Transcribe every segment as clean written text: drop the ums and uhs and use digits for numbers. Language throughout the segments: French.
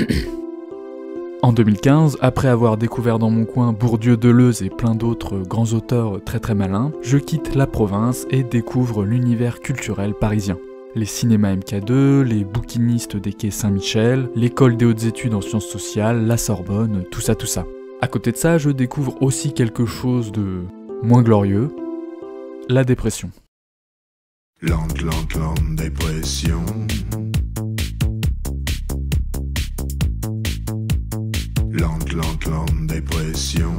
En 2015, après avoir découvert dans mon coin Bourdieu, Deleuze et plein d'autres grands auteurs très malins, je quitte la province et découvre l'univers culturel parisien. Les cinémas MK2, les bouquinistes des quais Saint-Michel, l'école des hautes études en sciences sociales, la Sorbonne, tout ça. À côté de ça, je découvre aussi quelque chose de moins glorieux, la dépression. Lente dépression. Lente dépression.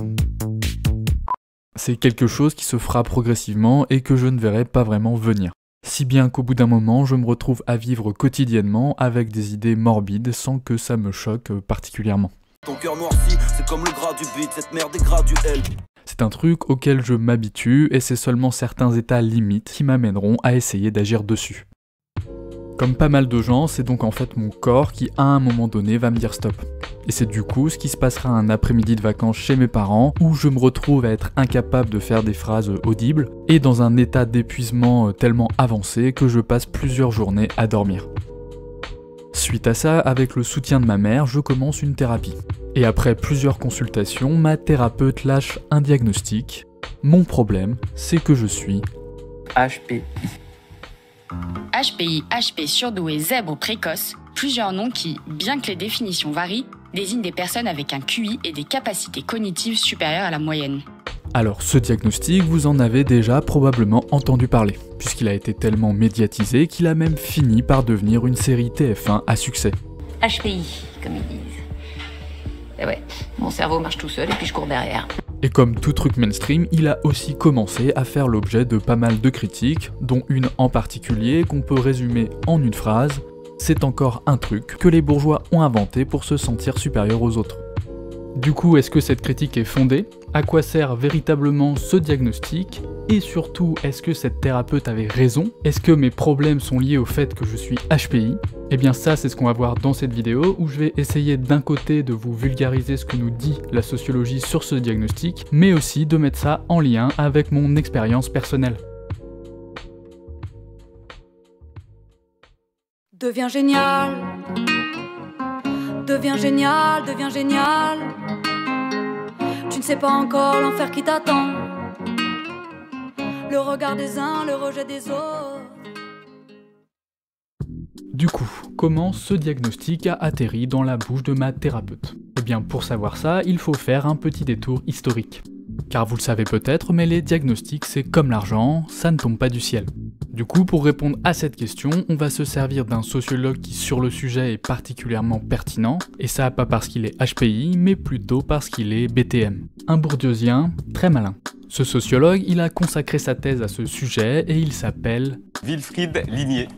C'est quelque chose qui se fera progressivement et que je ne verrai pas vraiment venir. Si bien qu'au bout d'un moment, je me retrouve à vivre quotidiennement avec des idées morbides sans que ça me choque particulièrement. Ton cœur noirci, c'est comme le gras du beat, cette merde est graduelle. C'est un truc auquel je m'habitue et c'est seulement certains états limites qui m'amèneront à essayer d'agir dessus. Comme pas mal de gens, c'est donc en fait mon corps qui à un moment donné va me dire stop. Et c'est du coup ce qui se passera un après-midi de vacances chez mes parents où je me retrouve à être incapable de faire des phrases audibles et dans un état d'épuisement tellement avancé que je passe plusieurs journées à dormir. Suite à ça, avec le soutien de ma mère, je commence une thérapie. Et après plusieurs consultations, ma thérapeute lâche un diagnostic. Mon problème, c'est que je suis HPI. HPI, HP surdoué, zèbre précoce, plusieurs noms qui, bien que les définitions varient, désignent des personnes avec un QI et des capacités cognitives supérieures à la moyenne. Alors ce diagnostic, vous en avez déjà probablement entendu parler, puisqu'il a été tellement médiatisé qu'il a même fini par devenir une série TF1 à succès. HPI, comme ils disent. Et ouais, mon cerveau marche tout seul et puis je cours derrière. Et comme tout truc mainstream, il a aussi commencé à faire l'objet de pas mal de critiques, dont une en particulier qu'on peut résumer en une phrase: c'est encore un truc que les bourgeois ont inventé pour se sentir supérieurs aux autres. Du coup, est-ce que cette critique est fondée? À quoi sert véritablement ce diagnostic? Et surtout, est-ce que cette thérapeute avait raison? Est-ce que mes problèmes sont liés au fait que je suis HPI? Eh bien ça, c'est ce qu'on va voir dans cette vidéo, où je vais essayer d'un côté de vous vulgariser ce que nous dit la sociologie sur ce diagnostic, mais aussi de mettre ça en lien avec mon expérience personnelle. Deviens génial. Deviens génial, deviens génial. Tu ne sais pas encore l'enfer qui t'attend. Le regard des uns, le rejet des autres. Du coup, comment ce diagnostic a atterri dans la bouche de ma thérapeute? Eh bien pour savoir ça, il faut faire un petit détour historique. Car vous le savez peut-être, mais les diagnostics c'est comme l'argent, ça ne tombe pas du ciel. Du coup, pour répondre à cette question, on va se servir d'un sociologue qui sur le sujet est particulièrement pertinent, et ça pas parce qu'il est HPI, mais plutôt parce qu'il est BTM. Un bourdieusien très malin. Ce sociologue, il a consacré sa thèse à ce sujet et il s'appelle Wilfried Ligné.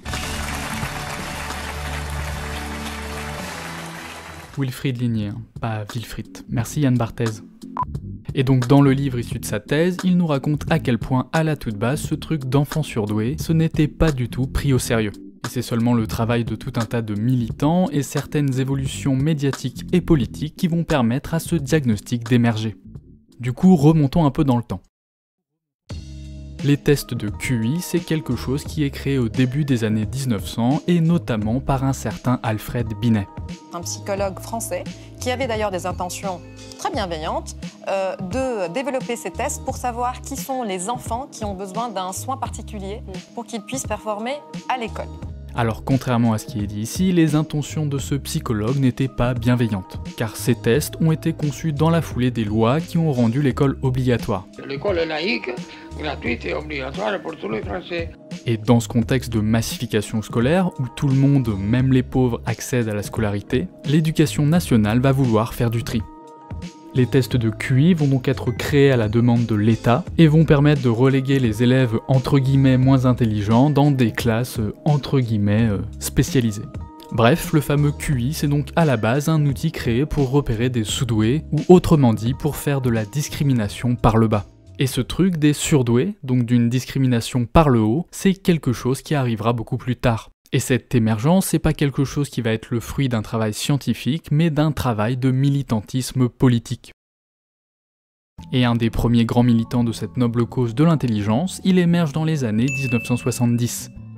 Wilfried Ligné, pas Wilfried. Merci Yann Barthez. Et donc dans le livre issu de sa thèse, il nous raconte à quel point à la toute base, ce truc d'enfant surdoué, ce n'était pas du tout pris au sérieux. Et c'est seulement le travail de tout un tas de militants et certaines évolutions médiatiques et politiques qui vont permettre à ce diagnostic d'émerger. Du coup, remontons un peu dans le temps. Les tests de QI, c'est quelque chose qui est créé au début des années 1900 et notamment par un certain Alfred Binet. Un psychologue français qui avait d'ailleurs des intentions très bienveillantes de développer ces tests pour savoir qui sont les enfants qui ont besoin d'un soin particulier pour qu'ils puissent performer à l'école. Alors contrairement à ce qui est dit ici, les intentions de ce psychologue n'étaient pas bienveillantes, car ces tests ont été conçus dans la foulée des lois qui ont rendu l'école obligatoire. L'école est laïque, gratuite et obligatoire pour tous les Français. Et dans ce contexte de massification scolaire, où tout le monde, même les pauvres, accèdent à la scolarité, l'éducation nationale va vouloir faire du tri. Les tests de QI vont donc être créés à la demande de l'État et vont permettre de reléguer les élèves entre guillemets moins intelligents dans des classes entre guillemets spécialisées. Bref, le fameux QI, c'est donc à la base un outil créé pour repérer des sous-doués, ou autrement dit pour faire de la discrimination par le bas. Et ce truc des surdoués, donc d'une discrimination par le haut, c'est quelque chose qui arrivera beaucoup plus tard. Et cette émergence, c'est pas quelque chose qui va être le fruit d'un travail scientifique, mais d'un travail de militantisme politique. Et un des premiers grands militants de cette noble cause de l'intelligence, il émerge dans les années 1970.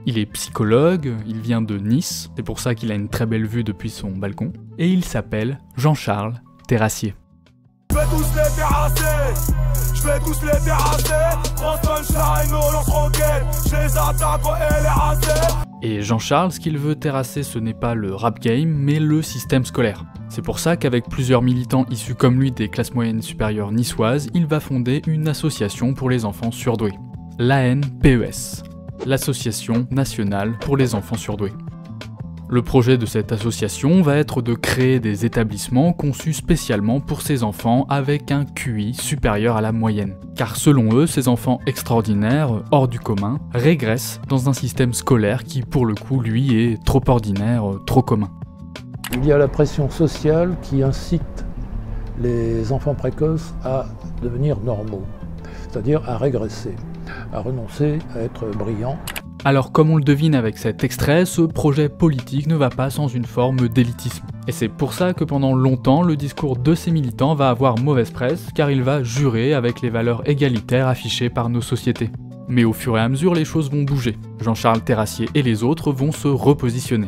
Il est psychologue, il vient de Nice, c'est pour ça qu'il a une très belle vue depuis son balcon, et il s'appelle Jean-Charles Terrassier. Je vais tous les terrasser, je vais tous les terrasser, Gros sunshine, on lance roquette, je les attaque et les rasser. Et Jean-Charles, ce qu'il veut terrasser, ce n'est pas le rap game, mais le système scolaire. C'est pour ça qu'avec plusieurs militants issus comme lui des classes moyennes supérieures niçoises, il va fonder une association pour les enfants surdoués. L'ANPES, l'Association nationale pour les enfants surdoués. Le projet de cette association va être de créer des établissements conçus spécialement pour ces enfants avec un QI supérieur à la moyenne. Car selon eux, ces enfants extraordinaires, hors du commun, régressent dans un système scolaire qui pour le coup, lui, est trop ordinaire, trop commun. Il y a la pression sociale qui incite les enfants précoces à devenir normaux, c'est-à-dire à régresser, à renoncer à être brillants. Alors comme on le devine avec cet extrait, ce projet politique ne va pas sans une forme d'élitisme. Et c'est pour ça que pendant longtemps, le discours de ces militants va avoir mauvaise presse, car il va jurer avec les valeurs égalitaires affichées par nos sociétés. Mais au fur et à mesure, les choses vont bouger. Jean-Charles Terrassier et les autres vont se repositionner.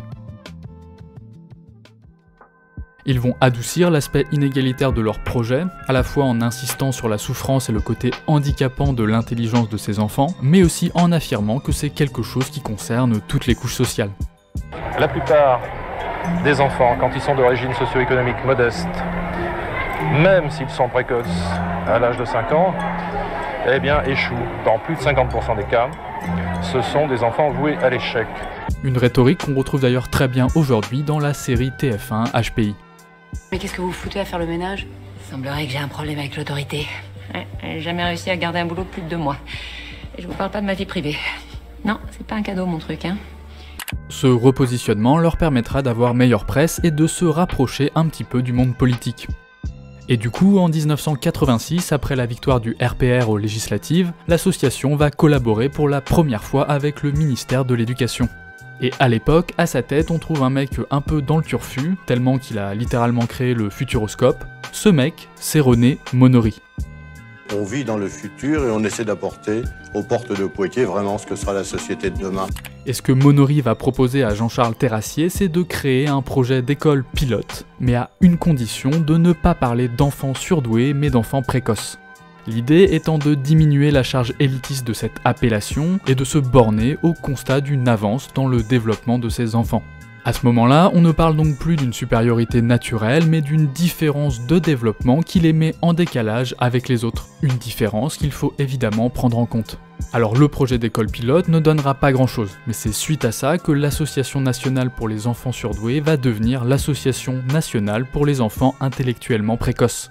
Ils vont adoucir l'aspect inégalitaire de leur projet, à la fois en insistant sur la souffrance et le côté handicapant de l'intelligence de ces enfants, mais aussi en affirmant que c'est quelque chose qui concerne toutes les couches sociales. La plupart des enfants, quand ils sont d'origine socio-économique modeste, même s'ils sont précoces à l'âge de 5 ans, eh bien échouent dans plus de 50% des cas. Ce sont des enfants voués à l'échec. Une rhétorique qu'on retrouve d'ailleurs très bien aujourd'hui dans la série TF1 HPI. Mais qu'est-ce que vous foutez à faire le ménage? Il semblerait que j'ai un problème avec l'autorité. Ouais, j'ai jamais réussi à garder un boulot plus de 2 mois. Et je vous parle pas de ma vie privée. Non, c'est pas un cadeau mon truc, hein. Ce repositionnement leur permettra d'avoir meilleure presse et de se rapprocher un petit peu du monde politique. Et du coup, en 1986, après la victoire du RPR aux législatives, l'association va collaborer pour la première fois avec le ministère de l'Éducation. Et à l'époque, à sa tête, on trouve un mec un peu dans le turfu, tellement qu'il a littéralement créé le futuroscope. Ce mec, c'est René Monory. On vit dans le futur et on essaie d'apporter aux portes de Poitiers vraiment ce que sera la société de demain. Et ce que Monory va proposer à Jean-Charles Terrassier, c'est de créer un projet d'école pilote, mais à une condition, de ne pas parler d'enfants surdoués, mais d'enfants précoces. L'idée étant de diminuer la charge élitiste de cette appellation et de se borner au constat d'une avance dans le développement de ces enfants. À ce moment-là, on ne parle donc plus d'une supériorité naturelle, mais d'une différence de développement qui les met en décalage avec les autres. Une différence qu'il faut évidemment prendre en compte. Alors le projet d'école pilote ne donnera pas grand-chose, mais c'est suite à ça que l'Association nationale pour les enfants surdoués va devenir l'Association nationale pour les enfants intellectuellement précoces.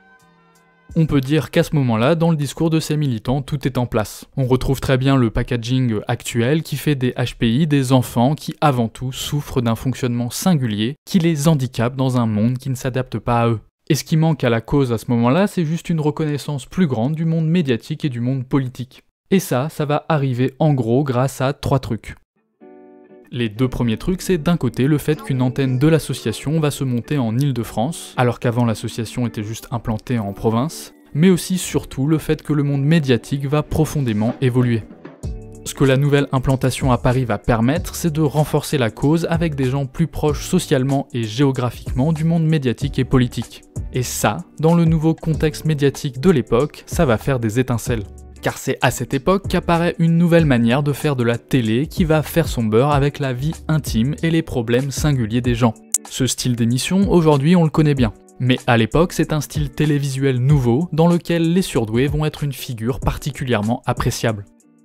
On peut dire qu'à ce moment-là, dans le discours de ces militants, tout est en place. On retrouve très bien le packaging actuel qui fait des HPI des enfants qui, avant tout, souffrent d'un fonctionnement singulier qui les handicape dans un monde qui ne s'adapte pas à eux. Et ce qui manque à la cause à ce moment-là, c'est juste une reconnaissance plus grande du monde médiatique et du monde politique. Et ça va arriver en gros grâce à 3 trucs. Les 2 premiers trucs, c'est d'un côté le fait qu'une antenne de l'association va se monter en Île-de-France, alors qu'avant l'association était juste implantée en province, mais aussi surtout le fait que le monde médiatique va profondément évoluer. Ce que la nouvelle implantation à Paris va permettre, c'est de renforcer la cause avec des gens plus proches socialement et géographiquement du monde médiatique et politique. Et ça, dans le nouveau contexte médiatique de l'époque, ça va faire des étincelles. Car c'est à cette époque qu'apparaît une nouvelle manière de faire de la télé qui va faire son beurre avec la vie intime et les problèmes singuliers des gens. Ce style d'émission, aujourd'hui on le connaît bien. Mais à l'époque, c'est un style télévisuel nouveau dans lequel les surdoués vont être une figure particulièrement appréciable.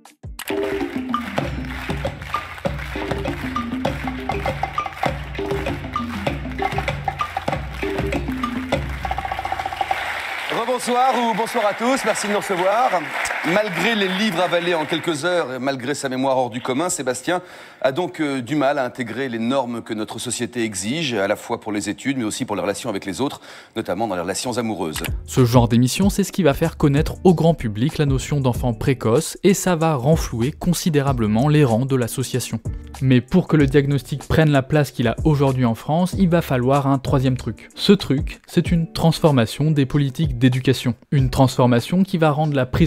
Bonsoir ou bonsoir à tous, merci de nous recevoir. Malgré les livres avalés en quelques heures et malgré sa mémoire hors du commun, Sébastien a donc du mal à intégrer les normes que notre société exige, à la fois pour les études mais aussi pour les relations avec les autres, notamment dans les relations amoureuses. Ce genre d'émission, c'est ce qui va faire connaître au grand public la notion d'enfant précoce et ça va renflouer considérablement les rangs de l'association. Mais pour que le diagnostic prenne la place qu'il a aujourd'hui en France, il va falloir un 3e truc. Ce truc, c'est une transformation des politiques d'éducation. Une transformation qui va rendre la prise en charge de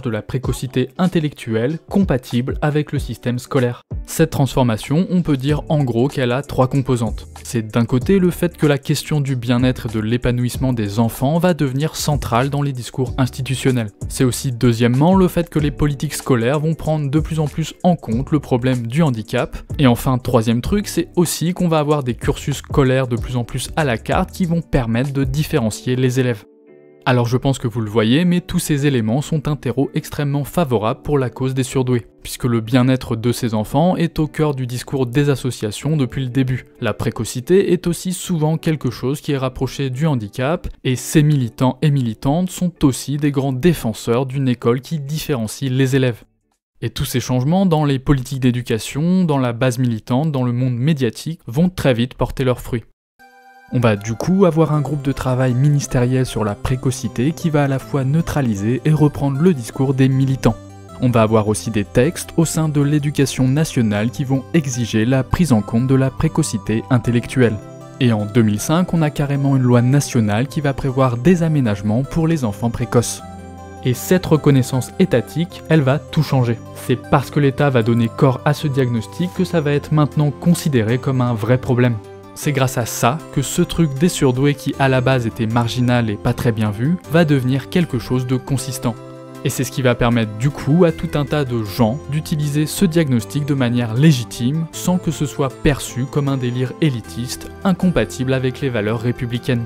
de la précocité intellectuelle compatible avec le système scolaire. Cette transformation, on peut dire en gros qu'elle a 3 composantes. C'est d'un côté le fait que la question du bien-être et de l'épanouissement des enfants va devenir centrale dans les discours institutionnels. C'est aussi deuxièmement le fait que les politiques scolaires vont prendre de plus en plus en compte le problème du handicap. Et enfin, troisième truc, c'est aussi qu'on va avoir des cursus scolaires de plus en plus à la carte qui vont permettre de différencier les élèves. Alors je pense que vous le voyez, mais tous ces éléments sont un terreau extrêmement favorable pour la cause des surdoués, puisque le bien-être de ces enfants est au cœur du discours des associations depuis le début. La précocité est aussi souvent quelque chose qui est rapproché du handicap, et ces militants et militantes sont aussi des grands défenseurs d'une école qui différencie les élèves. Et tous ces changements dans les politiques d'éducation, dans la base militante, dans le monde médiatique, vont très vite porter leurs fruits. On va du coup avoir un groupe de travail ministériel sur la précocité qui va à la fois neutraliser et reprendre le discours des militants. On va avoir aussi des textes au sein de l'éducation nationale qui vont exiger la prise en compte de la précocité intellectuelle. Et en 2005, on a carrément une loi nationale qui va prévoir des aménagements pour les enfants précoces. Et cette reconnaissance étatique, elle va tout changer. C'est parce que l'État va donner corps à ce diagnostic que ça va être maintenant considéré comme un vrai problème. C'est grâce à ça que ce truc des surdoués qui à la base était marginal et pas très bien vu, va devenir quelque chose de consistant. Et c'est ce qui va permettre du coup à tout un tas de gens d'utiliser ce diagnostic de manière légitime, sans que ce soit perçu comme un délire élitiste, incompatible avec les valeurs républicaines.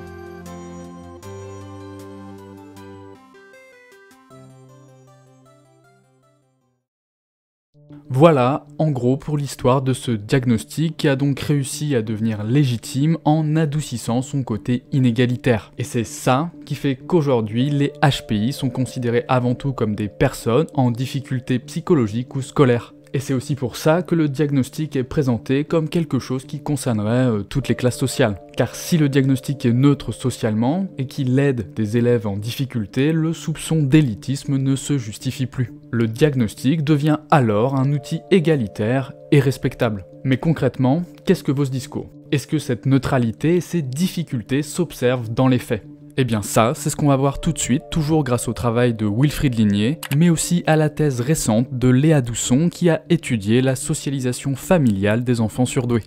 Voilà, en gros, pour l'histoire de ce diagnostic qui a donc réussi à devenir légitime en adoucissant son côté inégalitaire. Et c'est ça qui fait qu'aujourd'hui, les HPI sont considérés avant tout comme des personnes en difficulté psychologique ou scolaire. Et c'est aussi pour ça que le diagnostic est présenté comme quelque chose qui concernerait toutes les classes sociales. Car si le diagnostic est neutre socialement et qu'il aide des élèves en difficulté, le soupçon d'élitisme ne se justifie plus. Le diagnostic devient alors un outil égalitaire et respectable. Mais concrètement, qu'est-ce que vaut ce discours? Est-ce que cette neutralité et ces difficultés s'observent dans les faits? Eh bien ça, c'est ce qu'on va voir tout de suite, toujours grâce au travail de Wilfrid Ligné, mais aussi à la thèse récente de Léa Dousson qui a étudié la socialisation familiale des enfants surdoués.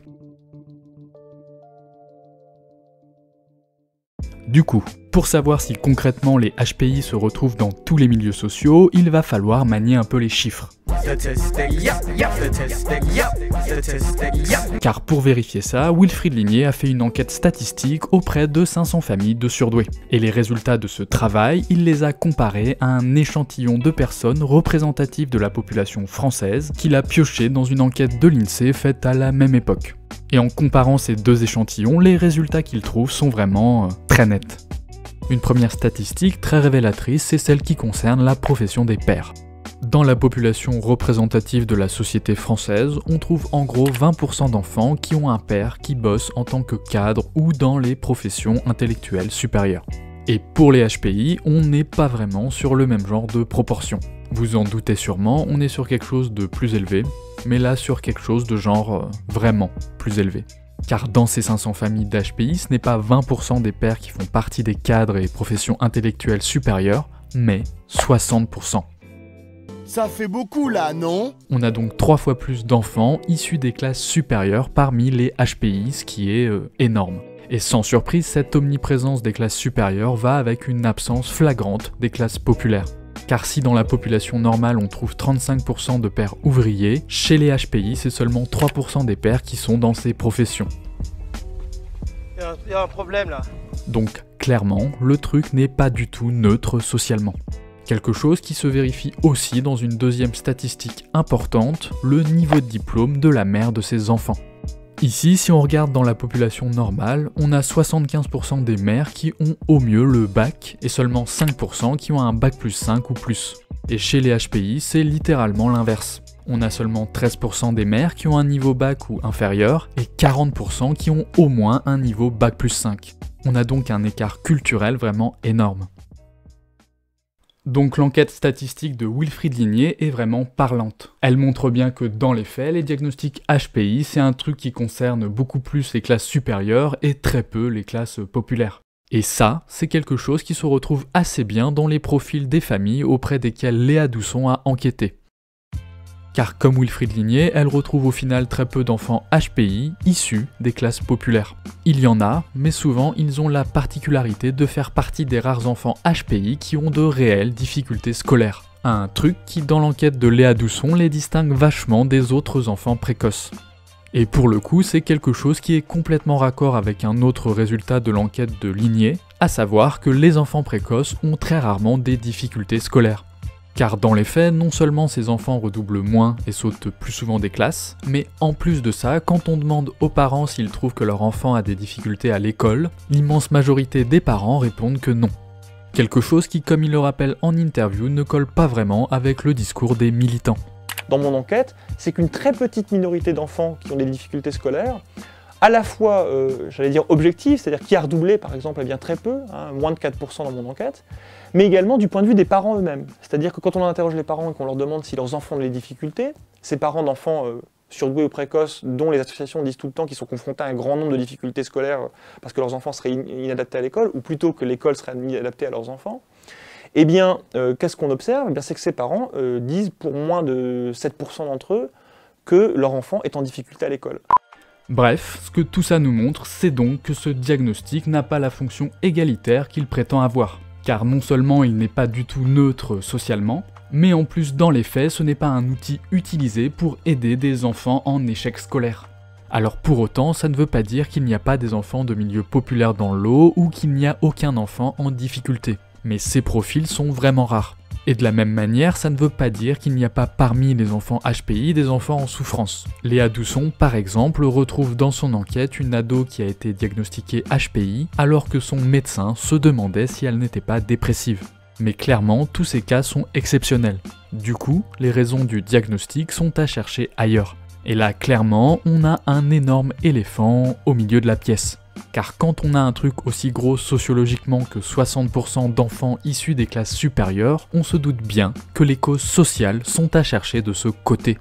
Du coup, pour savoir si concrètement les HPI se retrouvent dans tous les milieux sociaux, il va falloir manier un peu les chiffres. Car pour vérifier ça, Wilfrid Ligné a fait une enquête statistique auprès de 500 familles de surdoués. Et les résultats de ce travail, il les a comparés à un échantillon de personnes représentatives de la population française qu'il a pioché dans une enquête de l'INSEE faite à la même époque. Et en comparant ces deux échantillons, les résultats qu'il trouve sont vraiment très nets. Une première statistique très révélatrice, c'est celle qui concerne la profession des pères. Dans la population représentative de la société française, on trouve en gros 20% d'enfants qui ont un père qui bosse en tant que cadre ou dans les professions intellectuelles supérieures. Et pour les HPI, on n'est pas vraiment sur le même genre de proportion. Vous en doutez sûrement, on est sur quelque chose de plus élevé, mais là sur quelque chose de genre vraiment plus élevé. Car dans ces 500 familles d'HPI, ce n'est pas 20% des pères qui font partie des cadres et professions intellectuelles supérieures, mais 60%. Ça fait beaucoup là, non? On a donc 3 fois plus d'enfants issus des classes supérieures parmi les HPI, ce qui est énorme. Et sans surprise, cette omniprésence des classes supérieures va avec une absence flagrante des classes populaires. Car si dans la population normale on trouve 35% de pères ouvriers, chez les HPI c'est seulement 3% des pères qui sont dans ces professions. Il y a un problème là. Donc clairement, le truc n'est pas du tout neutre socialement. Quelque chose qui se vérifie aussi dans une deuxième statistique importante, le niveau de diplôme de la mère de ses enfants. Ici, si on regarde dans la population normale, on a 75% des mères qui ont au mieux le bac et seulement 5% qui ont un bac plus 5 ou plus. Et chez les HPI, c'est littéralement l'inverse. On a seulement 13% des mères qui ont un niveau bac ou inférieur et 40% qui ont au moins un niveau bac plus 5. On a donc un écart culturel vraiment énorme. Donc l'enquête statistique de Wilfrid Ligné est vraiment parlante. Elle montre bien que dans les faits, les diagnostics HPI, c'est un truc qui concerne beaucoup plus les classes supérieures et très peu les classes populaires. Et ça, c'est quelque chose qui se retrouve assez bien dans les profils des familles auprès desquelles Léa Dousson a enquêté. Car comme Wilfried Ligné, elle retrouve au final très peu d'enfants HPI issus des classes populaires. Il y en a, mais souvent ils ont la particularité de faire partie des rares enfants HPI qui ont de réelles difficultés scolaires. Un truc qui, dans l'enquête de Léa Dousson, les distingue vachement des autres enfants précoces. Et pour le coup, c'est quelque chose qui est complètement raccord avec un autre résultat de l'enquête de Ligné, à savoir que les enfants précoces ont très rarement des difficultés scolaires. Car dans les faits, non seulement ces enfants redoublent moins et sautent plus souvent des classes, mais en plus de ça, quand on demande aux parents s'ils trouvent que leur enfant a des difficultés à l'école, l'immense majorité des parents répondent que non. Quelque chose qui, comme il le rappelle en interview, ne colle pas vraiment avec le discours des militants. Dans mon enquête, c'est qu'une très petite minorité d'enfants qui ont des difficultés scolaires, à la fois, j'allais dire objective, c'est-à-dire qui a redoublé par exemple, eh bien très peu, hein, moins de 4% dans mon enquête, mais également du point de vue des parents eux-mêmes. C'est-à-dire que quand on interroge les parents et qu'on leur demande si leurs enfants ont des difficultés, ces parents d'enfants surdoués ou précoces, dont les associations disent tout le temps qu'ils sont confrontés à un grand nombre de difficultés scolaires parce que leurs enfants seraient inadaptés à l'école, ou plutôt que l'école serait inadaptée à leurs enfants, eh bien, qu'est-ce qu'on observe? Eh bien, c'est que ces parents disent pour moins de 7% d'entre eux que leur enfant est en difficulté à l'école. Bref, ce que tout ça nous montre, c'est donc que ce diagnostic n'a pas la fonction égalitaire qu'il prétend avoir. Car non seulement il n'est pas du tout neutre socialement, mais en plus dans les faits, ce n'est pas un outil utilisé pour aider des enfants en échec scolaire. Alors pour autant, ça ne veut pas dire qu'il n'y a pas des enfants de milieu populaire dans le lot ou qu'il n'y a aucun enfant en difficulté. Mais ces profils sont vraiment rares. Et de la même manière, ça ne veut pas dire qu'il n'y a pas parmi les enfants HPI des enfants en souffrance. Léa Dousson, par exemple, retrouve dans son enquête une ado qui a été diagnostiquée HPI alors que son médecin se demandait si elle n'était pas dépressive. Mais clairement, tous ces cas sont exceptionnels. Du coup, les raisons du diagnostic sont à chercher ailleurs. Et là, clairement, on a un énorme éléphant au milieu de la pièce. Car quand on a un truc aussi gros sociologiquement que 60% d'enfants issus des classes supérieures, on se doute bien que les causes sociales sont à chercher de ce côté.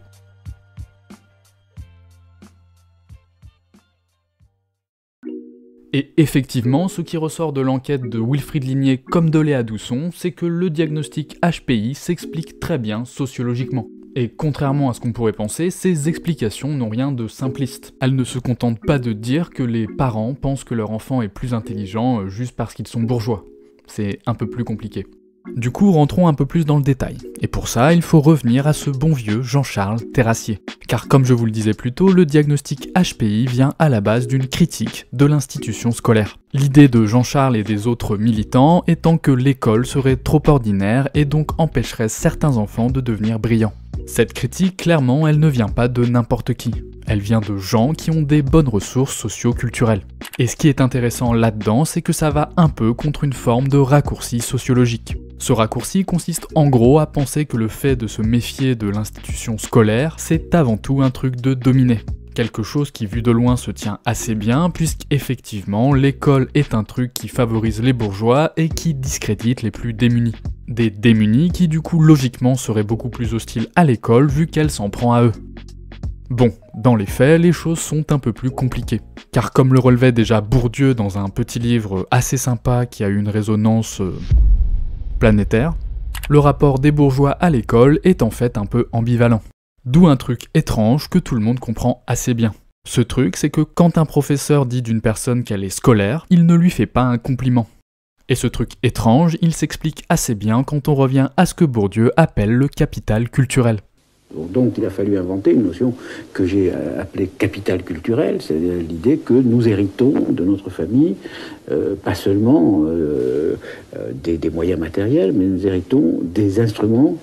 Et effectivement, ce qui ressort de l'enquête de Wilfried Ligné comme de Léa Dousson, c'est que le diagnostic HPI s'explique très bien sociologiquement. Et contrairement à ce qu'on pourrait penser, ces explications n'ont rien de simpliste. Elles ne se contentent pas de dire que les parents pensent que leur enfant est plus intelligent juste parce qu'ils sont bourgeois. C'est un peu plus compliqué. Du coup, rentrons un peu plus dans le détail. Et pour ça, il faut revenir à ce bon vieux Jean-Charles Terrassier. Car comme je vous le disais plus tôt, le diagnostic HPI vient à la base d'une critique de l'institution scolaire. L'idée de Jean-Charles et des autres militants étant que l'école serait trop ordinaire et donc empêcherait certains enfants de devenir brillants. Cette critique, clairement, elle ne vient pas de n'importe qui. Elle vient de gens qui ont des bonnes ressources socio-culturelles. Et ce qui est intéressant là-dedans, c'est que ça va un peu contre une forme de raccourci sociologique. Ce raccourci consiste en gros à penser que le fait de se méfier de l'institution scolaire, c'est avant tout un truc de dominer. Quelque chose qui vu de loin se tient assez bien, puisqu'effectivement l'école est un truc qui favorise les bourgeois et qui discrédite les plus démunis. Des démunis qui du coup logiquement seraient beaucoup plus hostiles à l'école vu qu'elle s'en prend à eux. Bon, dans les faits, les choses sont un peu plus compliquées. Car comme le relevait déjà Bourdieu dans un petit livre assez sympa qui a eu une résonance planétaire, le rapport des bourgeois à l'école est en fait un peu ambivalent. D'où un truc étrange que tout le monde comprend assez bien. Ce truc, c'est que quand un professeur dit d'une personne qu'elle est scolaire, il ne lui fait pas un compliment. Et ce truc étrange, il s'explique assez bien quand on revient à ce que Bourdieu appelle le capital culturel. Donc il a fallu inventer une notion que j'ai appelée capital culturel, c'est-à-dire l'idée que nous héritons de notre famille, pas seulement des moyens matériels, mais nous héritons des instruments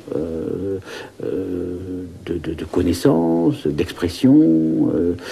de connaissance, d'expression,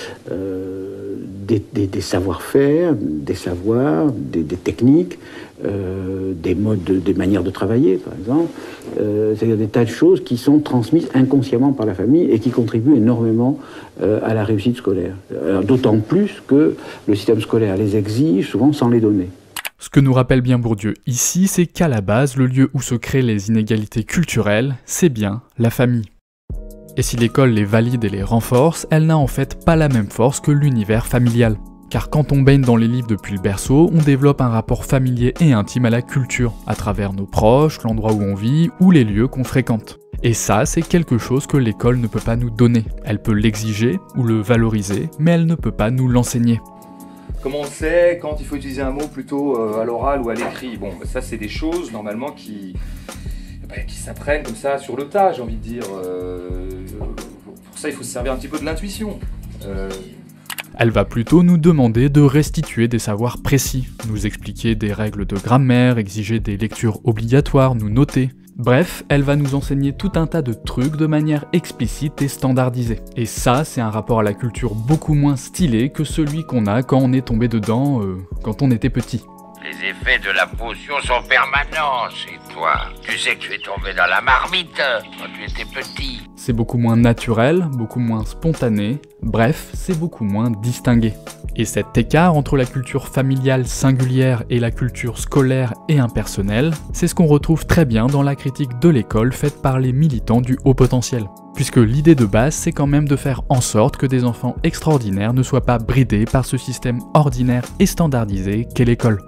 des savoir-faire, des savoirs, des techniques, des modes, des manières de travailler, par exemple. C'est-à-dire des tas de choses qui sont transmises inconsciemment par la famille et qui contribuent énormément à la réussite scolaire. D'autant plus que le système scolaire les exige, souvent sans les donner. Ce que nous rappelle bien Bourdieu ici, c'est qu'à la base, le lieu où se créent les inégalités culturelles, c'est bien la famille. Et si l'école les valide et les renforce, elle n'a en fait pas la même force que l'univers familial. Car quand on baigne dans les livres depuis le berceau, on développe un rapport familier et intime à la culture, à travers nos proches, l'endroit où on vit ou les lieux qu'on fréquente. Et ça, c'est quelque chose que l'école ne peut pas nous donner. Elle peut l'exiger ou le valoriser, mais elle ne peut pas nous l'enseigner. Comment on sait quand il faut utiliser un mot plutôt à l'oral ou à l'écrit? Bon, ça c'est des choses normalement qui s'apprennent comme ça sur le tas, j'ai envie de dire. Pour ça, il faut se servir un petit peu de l'intuition. Elle va plutôt nous demander de restituer des savoirs précis, nous expliquer des règles de grammaire, exiger des lectures obligatoires, nous noter. Bref, elle va nous enseigner tout un tas de trucs de manière explicite et standardisée. Et ça, c'est un rapport à la culture beaucoup moins stylé que celui qu'on a quand on est tombé dedans quand on était petit. Les effets de la potion sont permanents chez toi. Tu sais que tu es tombé dans la marmite quand tu étais petit. C'est beaucoup moins naturel, beaucoup moins spontané, bref, c'est beaucoup moins distingué. Et cet écart entre la culture familiale singulière et la culture scolaire et impersonnelle, c'est ce qu'on retrouve très bien dans la critique de l'école faite par les militants du haut potentiel. Puisque l'idée de base, c'est quand même de faire en sorte que des enfants extraordinaires ne soient pas bridés par ce système ordinaire et standardisé qu'est l'école.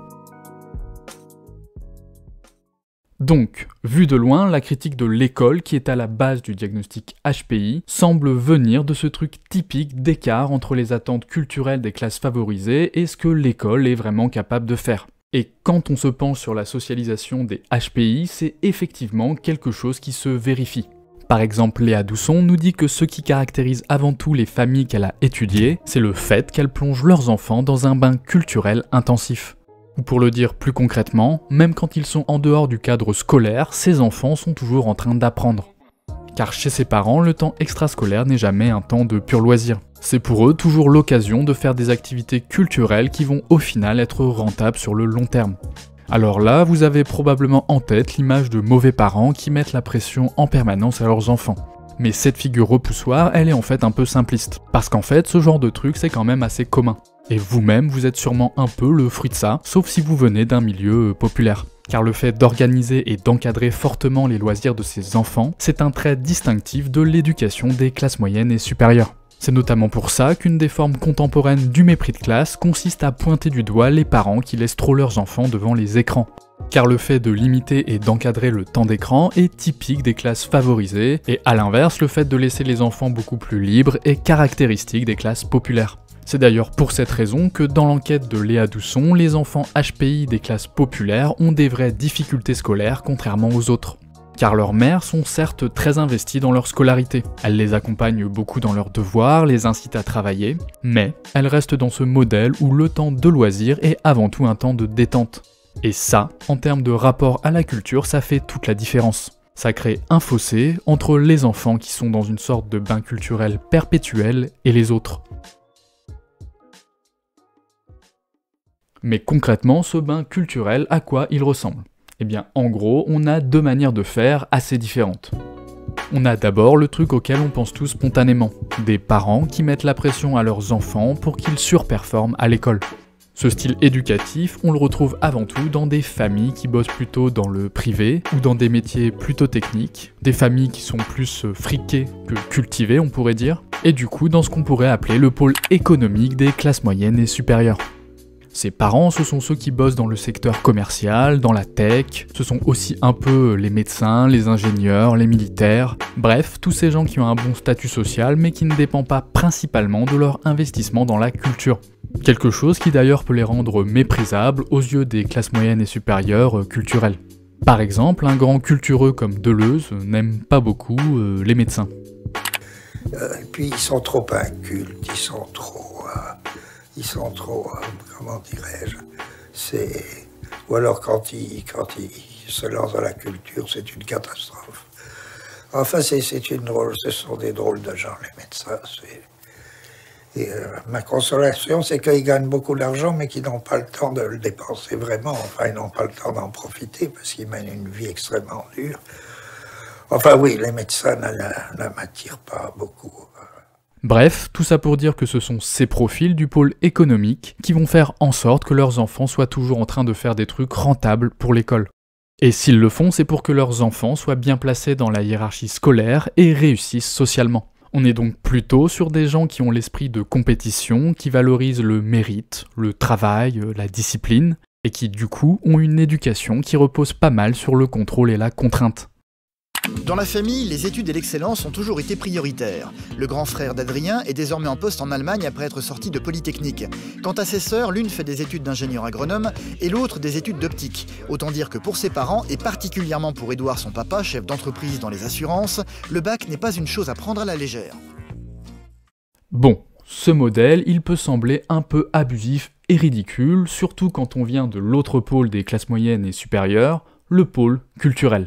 Donc, vu de loin, la critique de l'école, qui est à la base du diagnostic HPI, semble venir de ce truc typique d'écart entre les attentes culturelles des classes favorisées et ce que l'école est vraiment capable de faire. Et quand on se penche sur la socialisation des HPI, c'est effectivement quelque chose qui se vérifie. Par exemple, Léa Dousson nous dit que ce qui caractérise avant tout les familles qu'elle a étudiées, c'est le fait qu'elles plongent leurs enfants dans un bain culturel intensif. Ou pour le dire plus concrètement, même quand ils sont en dehors du cadre scolaire, ces enfants sont toujours en train d'apprendre. Car chez ses parents, le temps extrascolaire n'est jamais un temps de pur loisir. C'est pour eux toujours l'occasion de faire des activités culturelles qui vont au final être rentables sur le long terme. Alors là, vous avez probablement en tête l'image de mauvais parents qui mettent la pression en permanence à leurs enfants. Mais cette figure repoussoire, elle est en fait un peu simpliste. Parce qu'en fait, ce genre de truc, c'est quand même assez commun. Et vous-même, vous êtes sûrement un peu le fruit de ça, sauf si vous venez d'un milieu populaire. Car le fait d'organiser et d'encadrer fortement les loisirs de ses enfants, c'est un trait distinctif de l'éducation des classes moyennes et supérieures. C'est notamment pour ça qu'une des formes contemporaines du mépris de classe consiste à pointer du doigt les parents qui laissent trop leurs enfants devant les écrans. Car le fait de limiter et d'encadrer le temps d'écran est typique des classes favorisées, et à l'inverse, le fait de laisser les enfants beaucoup plus libres est caractéristique des classes populaires. C'est d'ailleurs pour cette raison que dans l'enquête de Léa Dousson, les enfants HPI des classes populaires ont des vraies difficultés scolaires contrairement aux autres. Car leurs mères sont certes très investies dans leur scolarité. Elles les accompagnent beaucoup dans leurs devoirs, les incitent à travailler, mais elles restent dans ce modèle où le temps de loisir est avant tout un temps de détente. Et ça, en termes de rapport à la culture, ça fait toute la différence. Ça crée un fossé entre les enfants qui sont dans une sorte de bain culturel perpétuel et les autres. Mais concrètement, ce bain culturel, à quoi il ressemble? Eh bien, en gros, on a deux manières de faire assez différentes. On a d'abord le truc auquel on pense tous spontanément, des parents qui mettent la pression à leurs enfants pour qu'ils surperforment à l'école. Ce style éducatif, on le retrouve avant tout dans des familles qui bossent plutôt dans le privé ou dans des métiers plutôt techniques, des familles qui sont plus friquées que cultivées, on pourrait dire, et du coup dans ce qu'on pourrait appeler le pôle économique des classes moyennes et supérieures. Ces parents, ce sont ceux qui bossent dans le secteur commercial, dans la tech, ce sont aussi un peu les médecins, les ingénieurs, les militaires, bref, tous ces gens qui ont un bon statut social mais qui ne dépendent pas principalement de leur investissement dans la culture. Quelque chose qui d'ailleurs peut les rendre méprisables aux yeux des classes moyennes et supérieures culturelles. Par exemple, un grand cultureux comme Deleuze n'aime pas beaucoup les médecins. Et puis ils sont trop incultes, ils sont trop, comment dirais-je, ou alors quand ils se lancent dans la culture, c'est une catastrophe. Enfin, ce sont des drôles de gens, les médecins. Et ma consolation, c'est qu'ils gagnent beaucoup d'argent, mais qu'ils n'ont pas le temps de le dépenser vraiment. Enfin, ils n'ont pas le temps d'en profiter, parce qu'ils mènent une vie extrêmement dure. Enfin oui, les médecins ne m'attirent pas beaucoup. Bref, tout ça pour dire que ce sont ces profils du pôle économique qui vont faire en sorte que leurs enfants soient toujours en train de faire des trucs rentables pour l'école. Et s'ils le font, c'est pour que leurs enfants soient bien placés dans la hiérarchie scolaire et réussissent socialement. On est donc plutôt sur des gens qui ont l'esprit de compétition, qui valorisent le mérite, le travail, la discipline, et qui du coup ont une éducation qui repose pas mal sur le contrôle et la contrainte. Dans la famille, les études et l'excellence ont toujours été prioritaires. Le grand frère d'Adrien est désormais en poste en Allemagne après être sorti de Polytechnique. Quant à ses sœurs, l'une fait des études d'ingénieur agronome et l'autre des études d'optique. Autant dire que pour ses parents, et particulièrement pour Édouard son papa, chef d'entreprise dans les assurances, le bac n'est pas une chose à prendre à la légère. Bon, ce modèle, il peut sembler un peu abusif et ridicule, surtout quand on vient de l'autre pôle des classes moyennes et supérieures, le pôle culturel.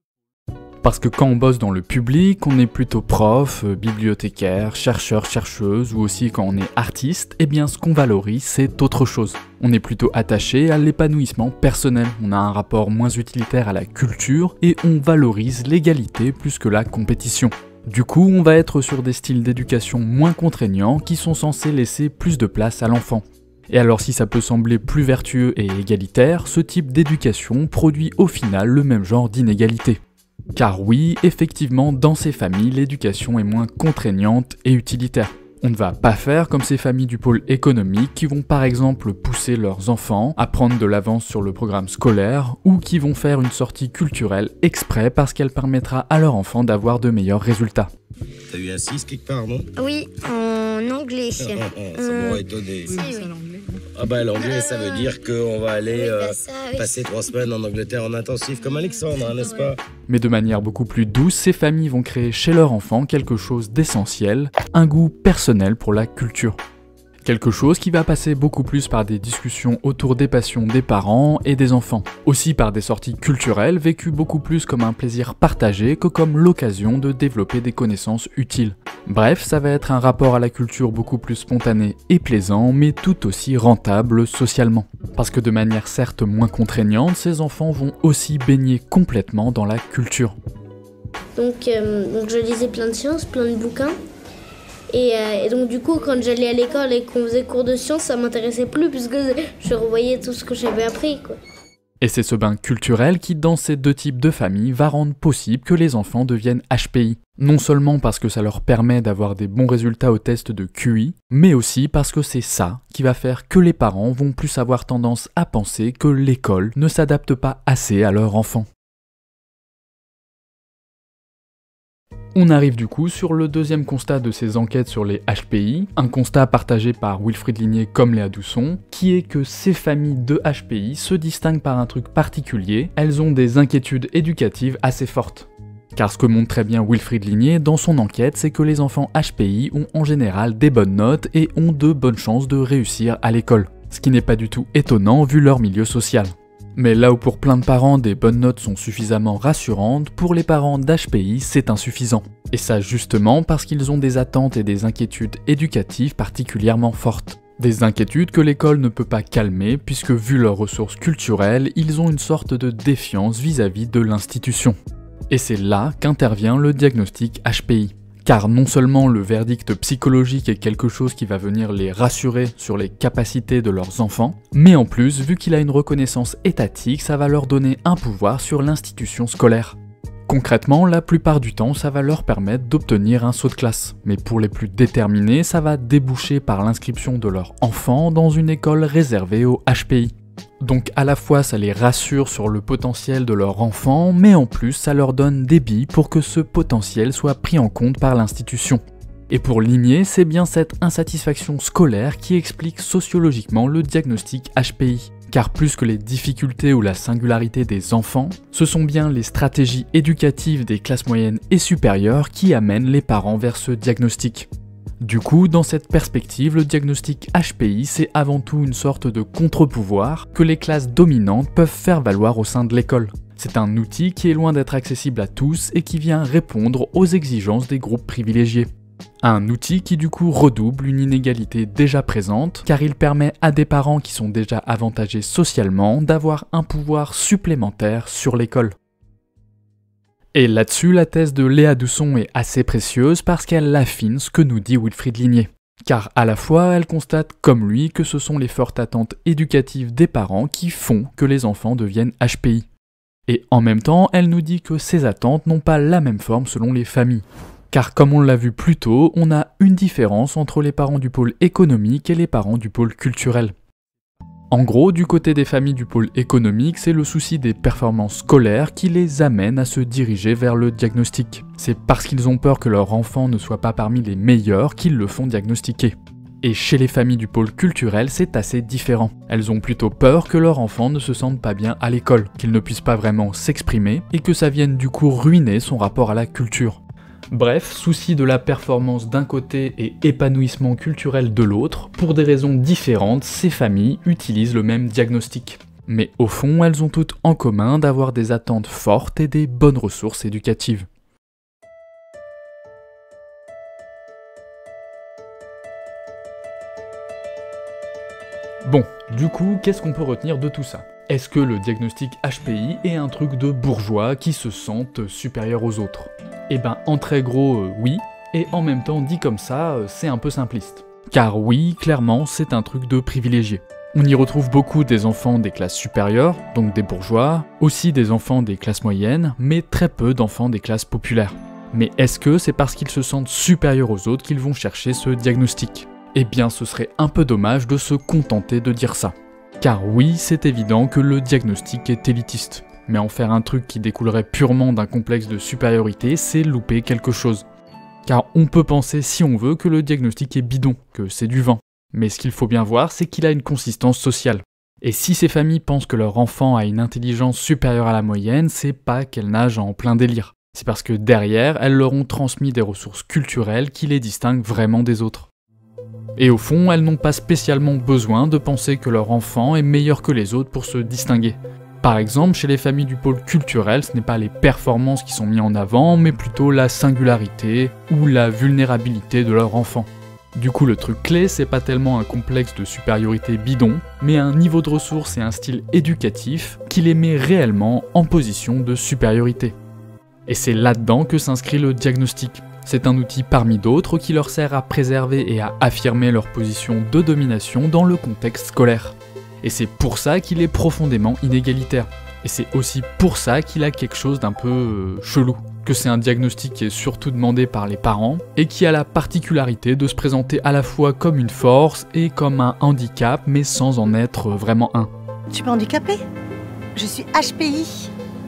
Parce que quand on bosse dans le public, on est plutôt prof, bibliothécaire, chercheur, chercheuse, ou aussi quand on est artiste, eh bien ce qu'on valorise c'est autre chose. On est plutôt attaché à l'épanouissement personnel, on a un rapport moins utilitaire à la culture, et on valorise l'égalité plus que la compétition. Du coup, on va être sur des styles d'éducation moins contraignants qui sont censés laisser plus de place à l'enfant. Et alors si ça peut sembler plus vertueux et égalitaire, ce type d'éducation produit au final le même genre d'inégalité. Car oui, effectivement, dans ces familles, l'éducation est moins contraignante et utilitaire. On ne va pas faire comme ces familles du pôle économique qui vont par exemple pousser leurs enfants à prendre de l'avance sur le programme scolaire ou qui vont faire une sortie culturelle exprès parce qu'elle permettra à leur enfant d'avoir de meilleurs résultats. T'as eu un 6 quelque part, non? Oui, en anglais. Ça m'aurait étonné. Oui. Ah bah l'anglais, ça veut dire qu'on va aller passer 3 semaines en Angleterre en intensif comme Alexandre, hein, n'est-ce pas? Mais de manière beaucoup plus douce, ces familles vont créer chez leur enfant quelque chose d'essentiel, un goût personnel pour la culture. Quelque chose qui va passer beaucoup plus par des discussions autour des passions des parents et des enfants. Aussi par des sorties culturelles vécues beaucoup plus comme un plaisir partagé que comme l'occasion de développer des connaissances utiles. Bref, ça va être un rapport à la culture beaucoup plus spontané et plaisant, mais tout aussi rentable socialement. Parce que de manière certes moins contraignante, ces enfants vont aussi baigner complètement dans la culture. Donc je lisais plein de sciences, plein de bouquins. Et donc du coup, quand j'allais à l'école et qu'on faisait cours de sciences, ça m'intéressait plus puisque je revoyais tout ce que j'avais appris, quoi. Et c'est ce bain culturel qui, dans ces deux types de familles, va rendre possible que les enfants deviennent HPI. Non seulement parce que ça leur permet d'avoir des bons résultats au test de QI, mais aussi parce que c'est ça qui va faire que les parents vont plus avoir tendance à penser que l'école ne s'adapte pas assez à leur enfant. On arrive du coup sur le deuxième constat de ces enquêtes sur les HPI, un constat partagé par Wilfried Ligné comme Léa Dousson, qui est que ces familles de HPI se distinguent par un truc particulier, elles ont des inquiétudes éducatives assez fortes. Car ce que montre très bien Wilfried Ligné dans son enquête, c'est que les enfants HPI ont en général des bonnes notes et ont de bonnes chances de réussir à l'école. Ce qui n'est pas du tout étonnant vu leur milieu social. Mais là où pour plein de parents des bonnes notes sont suffisamment rassurantes, pour les parents d'HPI c'est insuffisant. Et ça justement parce qu'ils ont des attentes et des inquiétudes éducatives particulièrement fortes. Des inquiétudes que l'école ne peut pas calmer puisque vu leurs ressources culturelles, ils ont une sorte de défiance vis-à-vis de l'institution. Et c'est là qu'intervient le diagnostic HPI. Car non seulement le verdict psychologique est quelque chose qui va venir les rassurer sur les capacités de leurs enfants, mais en plus, vu qu'il a une reconnaissance étatique, ça va leur donner un pouvoir sur l'institution scolaire. Concrètement, la plupart du temps, ça va leur permettre d'obtenir un saut de classe. Mais pour les plus déterminés, ça va déboucher par l'inscription de leur enfant dans une école réservée aux HPI. Donc à la fois ça les rassure sur le potentiel de leur enfant, mais en plus ça leur donne des billes pour que ce potentiel soit pris en compte par l'institution. Et pour Ligné, c'est bien cette insatisfaction scolaire qui explique sociologiquement le diagnostic HPI. Car plus que les difficultés ou la singularité des enfants, ce sont bien les stratégies éducatives des classes moyennes et supérieures qui amènent les parents vers ce diagnostic. Du coup, dans cette perspective, le diagnostic HPI, c'est avant tout une sorte de contre-pouvoir que les classes dominantes peuvent faire valoir au sein de l'école. C'est un outil qui est loin d'être accessible à tous et qui vient répondre aux exigences des groupes privilégiés. Un outil qui du coup redouble une inégalité déjà présente, car il permet à des parents qui sont déjà avantagés socialement d'avoir un pouvoir supplémentaire sur l'école. Et là-dessus, la thèse de Léa Dousson est assez précieuse parce qu'elle affine ce que nous dit Wilfried Ligné. Car à la fois, elle constate comme lui que ce sont les fortes attentes éducatives des parents qui font que les enfants deviennent HPI. Et en même temps, elle nous dit que ces attentes n'ont pas la même forme selon les familles. Car comme on l'a vu plus tôt, on a une différence entre les parents du pôle économique et les parents du pôle culturel. En gros, du côté des familles du pôle économique, c'est le souci des performances scolaires qui les amène à se diriger vers le diagnostic. C'est parce qu'ils ont peur que leur enfant ne soit pas parmi les meilleurs qu'ils le font diagnostiquer. Et chez les familles du pôle culturel, c'est assez différent. Elles ont plutôt peur que leur enfant ne se sente pas bien à l'école, qu'il ne puisse pas vraiment s'exprimer, et que ça vienne du coup ruiner son rapport à la culture. Bref, souci de la performance d'un côté et épanouissement culturel de l'autre, pour des raisons différentes, ces familles utilisent le même diagnostic. Mais au fond, elles ont toutes en commun d'avoir des attentes fortes et des bonnes ressources éducatives. Bon, du coup, qu'est-ce qu'on peut retenir de tout ça? Est-ce que le diagnostic HPI est un truc de bourgeois qui se sentent supérieurs aux autres? Eh ben, en très gros, oui, et en même temps, dit comme ça, c'est un peu simpliste. Car oui, clairement, c'est un truc de privilégié. On y retrouve beaucoup des enfants des classes supérieures, donc des bourgeois, aussi des enfants des classes moyennes, mais très peu d'enfants des classes populaires. Mais est-ce que c'est parce qu'ils se sentent supérieurs aux autres qu'ils vont chercher ce diagnostic? Eh bien, ce serait un peu dommage de se contenter de dire ça. Car oui, c'est évident que le diagnostic est élitiste. Mais en faire un truc qui découlerait purement d'un complexe de supériorité, c'est louper quelque chose. Car on peut penser si on veut que le diagnostic est bidon, que c'est du vent. Mais ce qu'il faut bien voir, c'est qu'il a une consistance sociale. Et si ces familles pensent que leur enfant a une intelligence supérieure à la moyenne, c'est pas qu'elles nagent en plein délire. C'est parce que derrière, elles leur ont transmis des ressources culturelles qui les distinguent vraiment des autres. Et au fond, elles n'ont pas spécialement besoin de penser que leur enfant est meilleur que les autres pour se distinguer. Par exemple, chez les familles du pôle culturel, ce n'est pas les performances qui sont mises en avant, mais plutôt la singularité ou la vulnérabilité de leur enfant. Du coup, le truc clé, c'est pas tellement un complexe de supériorité bidon, mais un niveau de ressources et un style éducatif qui les met réellement en position de supériorité. Et c'est là-dedans que s'inscrit le diagnostic. C'est un outil parmi d'autres qui leur sert à préserver et à affirmer leur position de domination dans le contexte scolaire. Et c'est pour ça qu'il est profondément inégalitaire. Et c'est aussi pour ça qu'il a quelque chose d'un peu chelou. Que c'est un diagnostic qui est surtout demandé par les parents, et qui a la particularité de se présenter à la fois comme une force et comme un handicap, mais sans en être vraiment un. Tu m'es handicapée? Je suis HPI.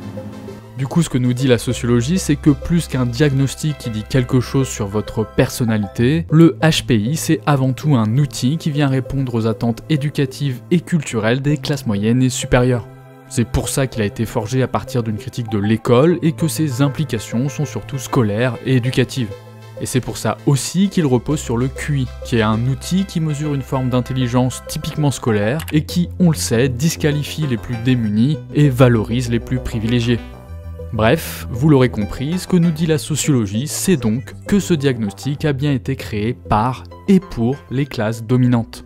Du coup, ce que nous dit la sociologie, c'est que plus qu'un diagnostic qui dit quelque chose sur votre personnalité, le HPI, c'est avant tout un outil qui vient répondre aux attentes éducatives et culturelles des classes moyennes et supérieures. C'est pour ça qu'il a été forgé à partir d'une critique de l'école et que ses implications sont surtout scolaires et éducatives. Et c'est pour ça aussi qu'il repose sur le QI, qui est un outil qui mesure une forme d'intelligence typiquement scolaire et qui, on le sait, disqualifie les plus démunis et valorise les plus privilégiés. Bref, vous l'aurez compris, ce que nous dit la sociologie, c'est donc que ce diagnostic a bien été créé par et pour les classes dominantes.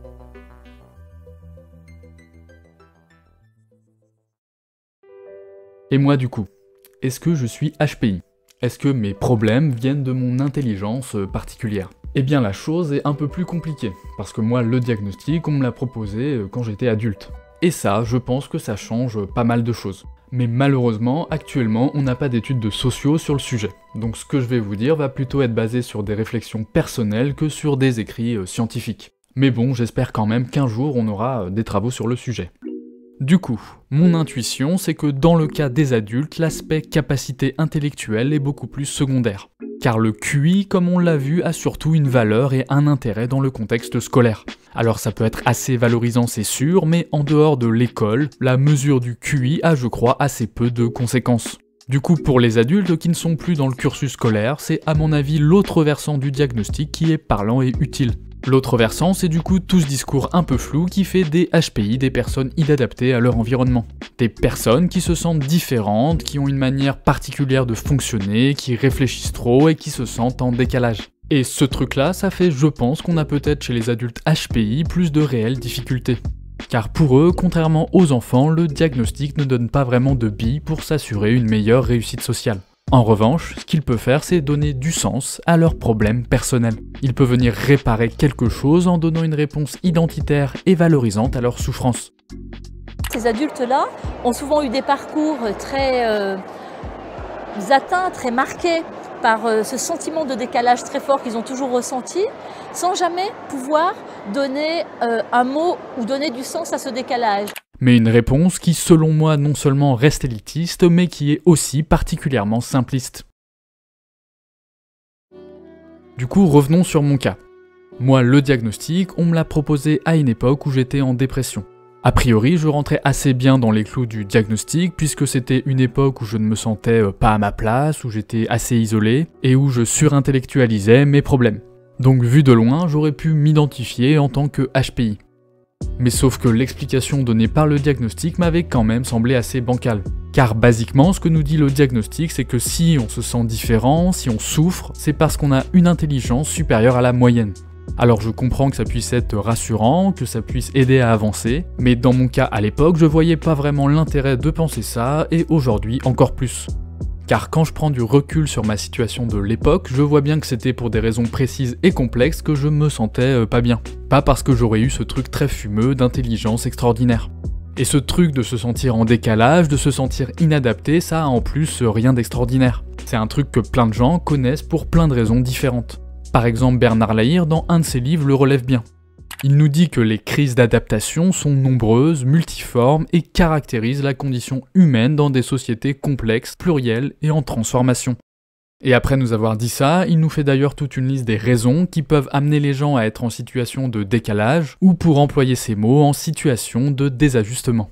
Et moi du coup, est-ce que je suis HPI? Est-ce que mes problèmes viennent de mon intelligence particulière? Eh bien la chose est un peu plus compliquée, parce que moi le diagnostic, on me l'a proposé quand j'étais adulte. Et ça, je pense que ça change pas mal de choses. Mais malheureusement, actuellement, on n'a pas d'études de sociaux sur le sujet. Donc ce que je vais vous dire va plutôt être basé sur des réflexions personnelles que sur des écrits scientifiques. Mais bon, j'espère quand même qu'un jour on aura des travaux sur le sujet. Du coup, mon intuition, c'est que dans le cas des adultes, l'aspect capacité intellectuelle est beaucoup plus secondaire. Car le QI, comme on l'a vu, a surtout une valeur et un intérêt dans le contexte scolaire. Alors ça peut être assez valorisant, c'est sûr, mais en dehors de l'école, la mesure du QI a, je crois, assez peu de conséquences. Du coup, pour les adultes qui ne sont plus dans le cursus scolaire, c'est à mon avis l'autre versant du diagnostic qui est parlant et utile. L'autre versant, c'est du coup tout ce discours un peu flou qui fait des HPI des personnes inadaptées à leur environnement. Des personnes qui se sentent différentes, qui ont une manière particulière de fonctionner, qui réfléchissent trop et qui se sentent en décalage. Et ce truc-là, ça fait, je pense, qu'on a peut-être chez les adultes HPI plus de réelles difficultés. Car pour eux, contrairement aux enfants, le diagnostic ne donne pas vraiment de billes pour s'assurer une meilleure réussite sociale. En revanche, ce qu'il peut faire, c'est donner du sens à leurs problèmes personnels. Il peut venir réparer quelque chose en donnant une réponse identitaire et valorisante à leurs souffrances. Ces adultes-là ont souvent eu des parcours très atteints, très marqués par ce sentiment de décalage très fort qu'ils ont toujours ressenti, sans jamais pouvoir donner un mot ou donner du sens à ce décalage. Mais une réponse qui, selon moi, non seulement reste élitiste, mais qui est aussi particulièrement simpliste. Du coup, revenons sur mon cas. Moi, le diagnostic, on me l'a proposé à une époque où j'étais en dépression. A priori, je rentrais assez bien dans les clous du diagnostic, puisque c'était une époque où je ne me sentais pas à ma place, où j'étais assez isolé, et où je surintellectualisais mes problèmes. Donc vu de loin, j'aurais pu m'identifier en tant que HPI. Mais sauf que l'explication donnée par le diagnostic m'avait quand même semblé assez bancale. Car basiquement, ce que nous dit le diagnostic, c'est que si on se sent différent, si on souffre, c'est parce qu'on a une intelligence supérieure à la moyenne. Alors je comprends que ça puisse être rassurant, que ça puisse aider à avancer, mais dans mon cas à l'époque, je voyais pas vraiment l'intérêt de penser ça, et aujourd'hui encore plus. Car quand je prends du recul sur ma situation de l'époque, je vois bien que c'était pour des raisons précises et complexes que je me sentais pas bien. Pas parce que j'aurais eu ce truc très fumeux d'intelligence extraordinaire. Et ce truc de se sentir en décalage, de se sentir inadapté, ça a en plus rien d'extraordinaire. C'est un truc que plein de gens connaissent pour plein de raisons différentes. Par exemple, Bernard Lahire, dans un de ses livres, le relève bien. Il nous dit que les crises d'adaptation sont nombreuses, multiformes et caractérisent la condition humaine dans des sociétés complexes, plurielles et en transformation. Et après nous avoir dit ça, il nous fait d'ailleurs toute une liste des raisons qui peuvent amener les gens à être en situation de décalage, ou pour employer ces mots, en situation de désajustement.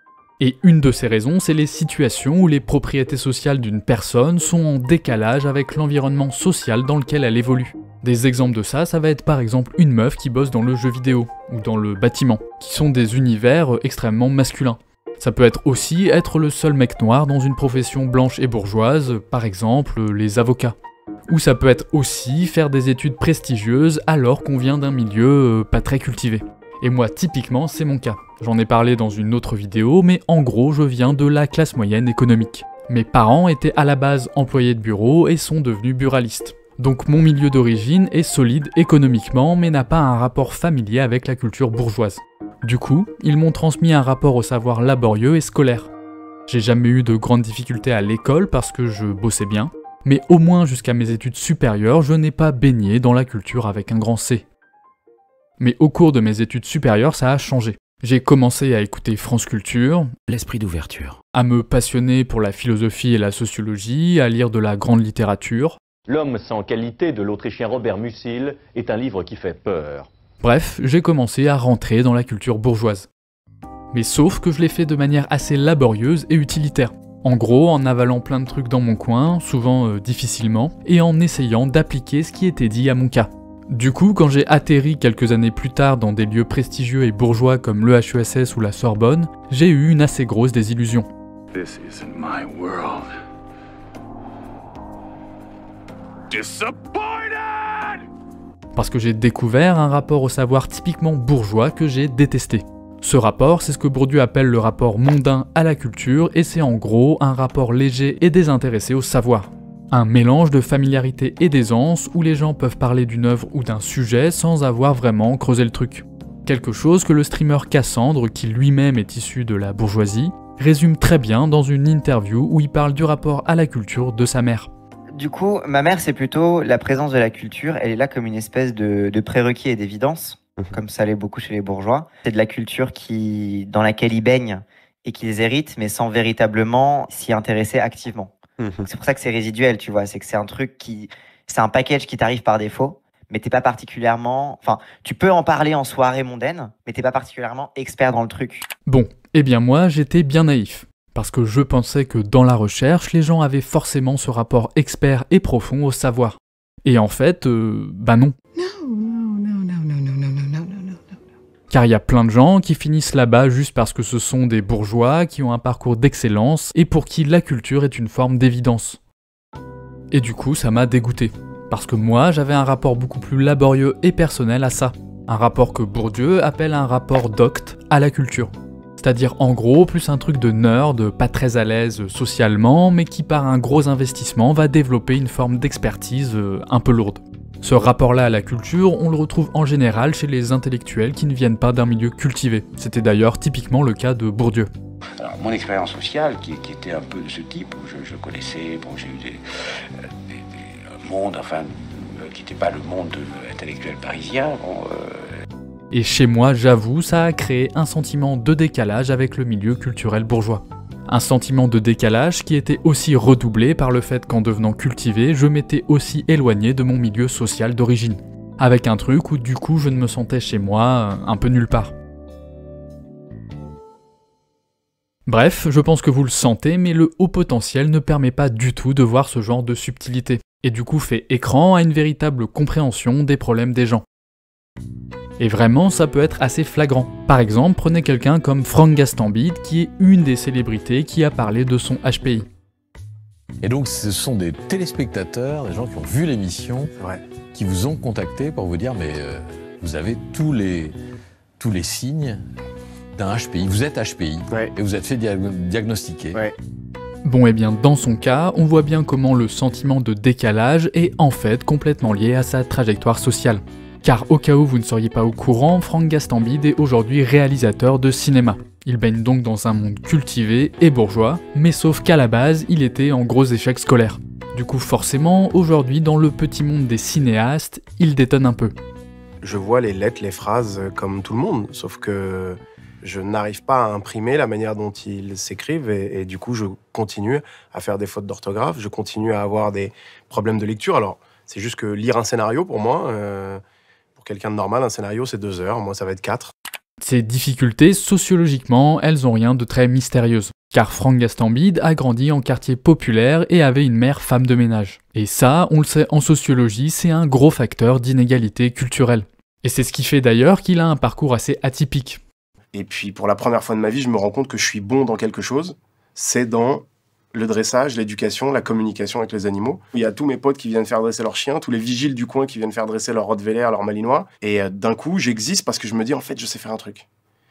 Et une de ces raisons, c'est les situations où les propriétés sociales d'une personne sont en décalage avec l'environnement social dans lequel elle évolue. Des exemples de ça va être par exemple une meuf qui bosse dans le jeu vidéo, ou dans le bâtiment, qui sont des univers extrêmement masculins. Ça peut être aussi être le seul mec noir dans une profession blanche et bourgeoise, par exemple les avocats. Ou ça peut être aussi faire des études prestigieuses alors qu'on vient d'un milieu pas très cultivé. Et moi typiquement c'est mon cas. J'en ai parlé dans une autre vidéo, mais en gros je viens de la classe moyenne économique. Mes parents étaient à la base employés de bureau et sont devenus buralistes. Donc mon milieu d'origine est solide économiquement, mais n'a pas un rapport familier avec la culture bourgeoise. Du coup, ils m'ont transmis un rapport au savoir laborieux et scolaire. J'ai jamais eu de grandes difficultés à l'école parce que je bossais bien, mais au moins jusqu'à mes études supérieures, je n'ai pas baigné dans la culture avec un grand C. Mais au cours de mes études supérieures, ça a changé. J'ai commencé à écouter France Culture, l'esprit d'ouverture, à me passionner pour la philosophie et la sociologie, à lire de la grande littérature. L'homme sans qualité de l'Autrichien Robert Musil est un livre qui fait peur. Bref, j'ai commencé à rentrer dans la culture bourgeoise. Mais sauf que je l'ai fait de manière assez laborieuse et utilitaire. En gros, en avalant plein de trucs dans mon coin, souvent difficilement, et en essayant d'appliquer ce qui était dit à mon cas. Du coup, quand j'ai atterri quelques années plus tard dans des lieux prestigieux et bourgeois comme le HESS ou la Sorbonne, j'ai eu une assez grosse désillusion. This isn't my world. Disappointed! Parce que j'ai découvert un rapport au savoir typiquement bourgeois que j'ai détesté. Ce rapport, c'est ce que Bourdieu appelle le rapport mondain à la culture, et c'est en gros un rapport léger et désintéressé au savoir. Un mélange de familiarité et d'aisance où les gens peuvent parler d'une œuvre ou d'un sujet sans avoir vraiment creusé le truc. Quelque chose que le streamer Cassandre, qui lui-même est issu de la bourgeoisie, résume très bien dans une interview où il parle du rapport à la culture de sa mère. Du coup, ma mère, c'est plutôt la présence de la culture. Elle est là comme une espèce de prérequis et d'évidence, comme ça l'est beaucoup chez les bourgeois. C'est de la culture dans laquelle ils baignent et qu'ils héritent, mais sans véritablement s'y intéresser activement. Donc c'est pour ça que c'est résiduel, tu vois. C'est que c'est un truc c'est un package qui t'arrive par défaut, mais t'es pas particulièrement... Enfin, tu peux en parler en soirée mondaine, mais t'es pas particulièrement expert dans le truc. Bon, eh bien moi, j'étais bien naïf. Parce que je pensais que dans la recherche, les gens avaient forcément ce rapport expert et profond au savoir. Et en fait, bah non. Car il y a plein de gens qui finissent là-bas juste parce que ce sont des bourgeois qui ont un parcours d'excellence et pour qui la culture est une forme d'évidence. Et du coup, ça m'a dégoûté. Parce que moi, j'avais un rapport beaucoup plus laborieux et personnel à ça. Un rapport que Bourdieu appelle un rapport docte à la culture. C'est-à-dire en gros plus un truc de nerd, pas très à l'aise socialement, mais qui par un gros investissement va développer une forme d'expertise un peu lourde. Ce rapport-là à la culture, on le retrouve en général chez les intellectuels qui ne viennent pas d'un milieu cultivé. C'était d'ailleurs typiquement le cas de Bourdieu. Alors mon expérience sociale, qui était un peu de ce type, où je connaissais, bon j'ai eu monde, enfin, qui n'était pas le monde intellectuel parisien. Bon, Et chez moi, j'avoue, ça a créé un sentiment de décalage avec le milieu culturel bourgeois. Un sentiment de décalage qui était aussi redoublé par le fait qu'en devenant cultivé, je m'étais aussi éloigné de mon milieu social d'origine. Avec un truc où du coup je ne me sentais chez moi un peu nulle part. Bref, je pense que vous le sentez, mais le haut potentiel ne permet pas du tout de voir ce genre de subtilité, et du coup fait écran à une véritable compréhension des problèmes des gens. Et vraiment, ça peut être assez flagrant. Par exemple, prenez quelqu'un comme Franck Gastambide, qui est une des célébrités qui a parlé de son HPI. Et donc, ce sont des téléspectateurs, des gens qui ont vu l'émission, qui vous ont contacté pour vous dire, mais vous avez tous les signes d'un HPI. Vous êtes HPI, et vous êtes fait diagnostiquer. Bon, et bien dans son cas, on voit bien comment le sentiment de décalage est en fait complètement lié à sa trajectoire sociale. Car au cas où vous ne seriez pas au courant, Franck Gastambide est aujourd'hui réalisateur de cinéma. Il baigne donc dans un monde cultivé et bourgeois, mais sauf qu'à la base, il était en gros échec scolaire. Du coup forcément, aujourd'hui dans le petit monde des cinéastes, il détonne un peu. Je vois les lettres, les phrases comme tout le monde, sauf que je n'arrive pas à imprimer la manière dont ils s'écrivent et du coup je continue à faire des fautes d'orthographe, je continue à avoir des problèmes de lecture. Alors c'est juste que lire un scénario pour moi, pour quelqu'un de normal, un scénario c'est 2 heures, moi ça va être 4. Ces difficultés, sociologiquement, elles ont rien de très mystérieuses. Car Franck Gastambide a grandi en quartier populaire et avait une mère femme de ménage. Et ça, on le sait en sociologie, c'est un gros facteur d'inégalité culturelle. Et c'est ce qui fait d'ailleurs qu'il a un parcours assez atypique. Et puis pour la première fois de ma vie, je me rends compte que je suis bon dans quelque chose, c'est dans le dressage, l'éducation, la communication avec les animaux. Il y a tous mes potes qui viennent faire dresser leurs chiens, tous les vigiles du coin qui viennent faire dresser leur rottweiler, leur malinois. Et d'un coup, j'existe parce que je me dis, en fait, je sais faire un truc.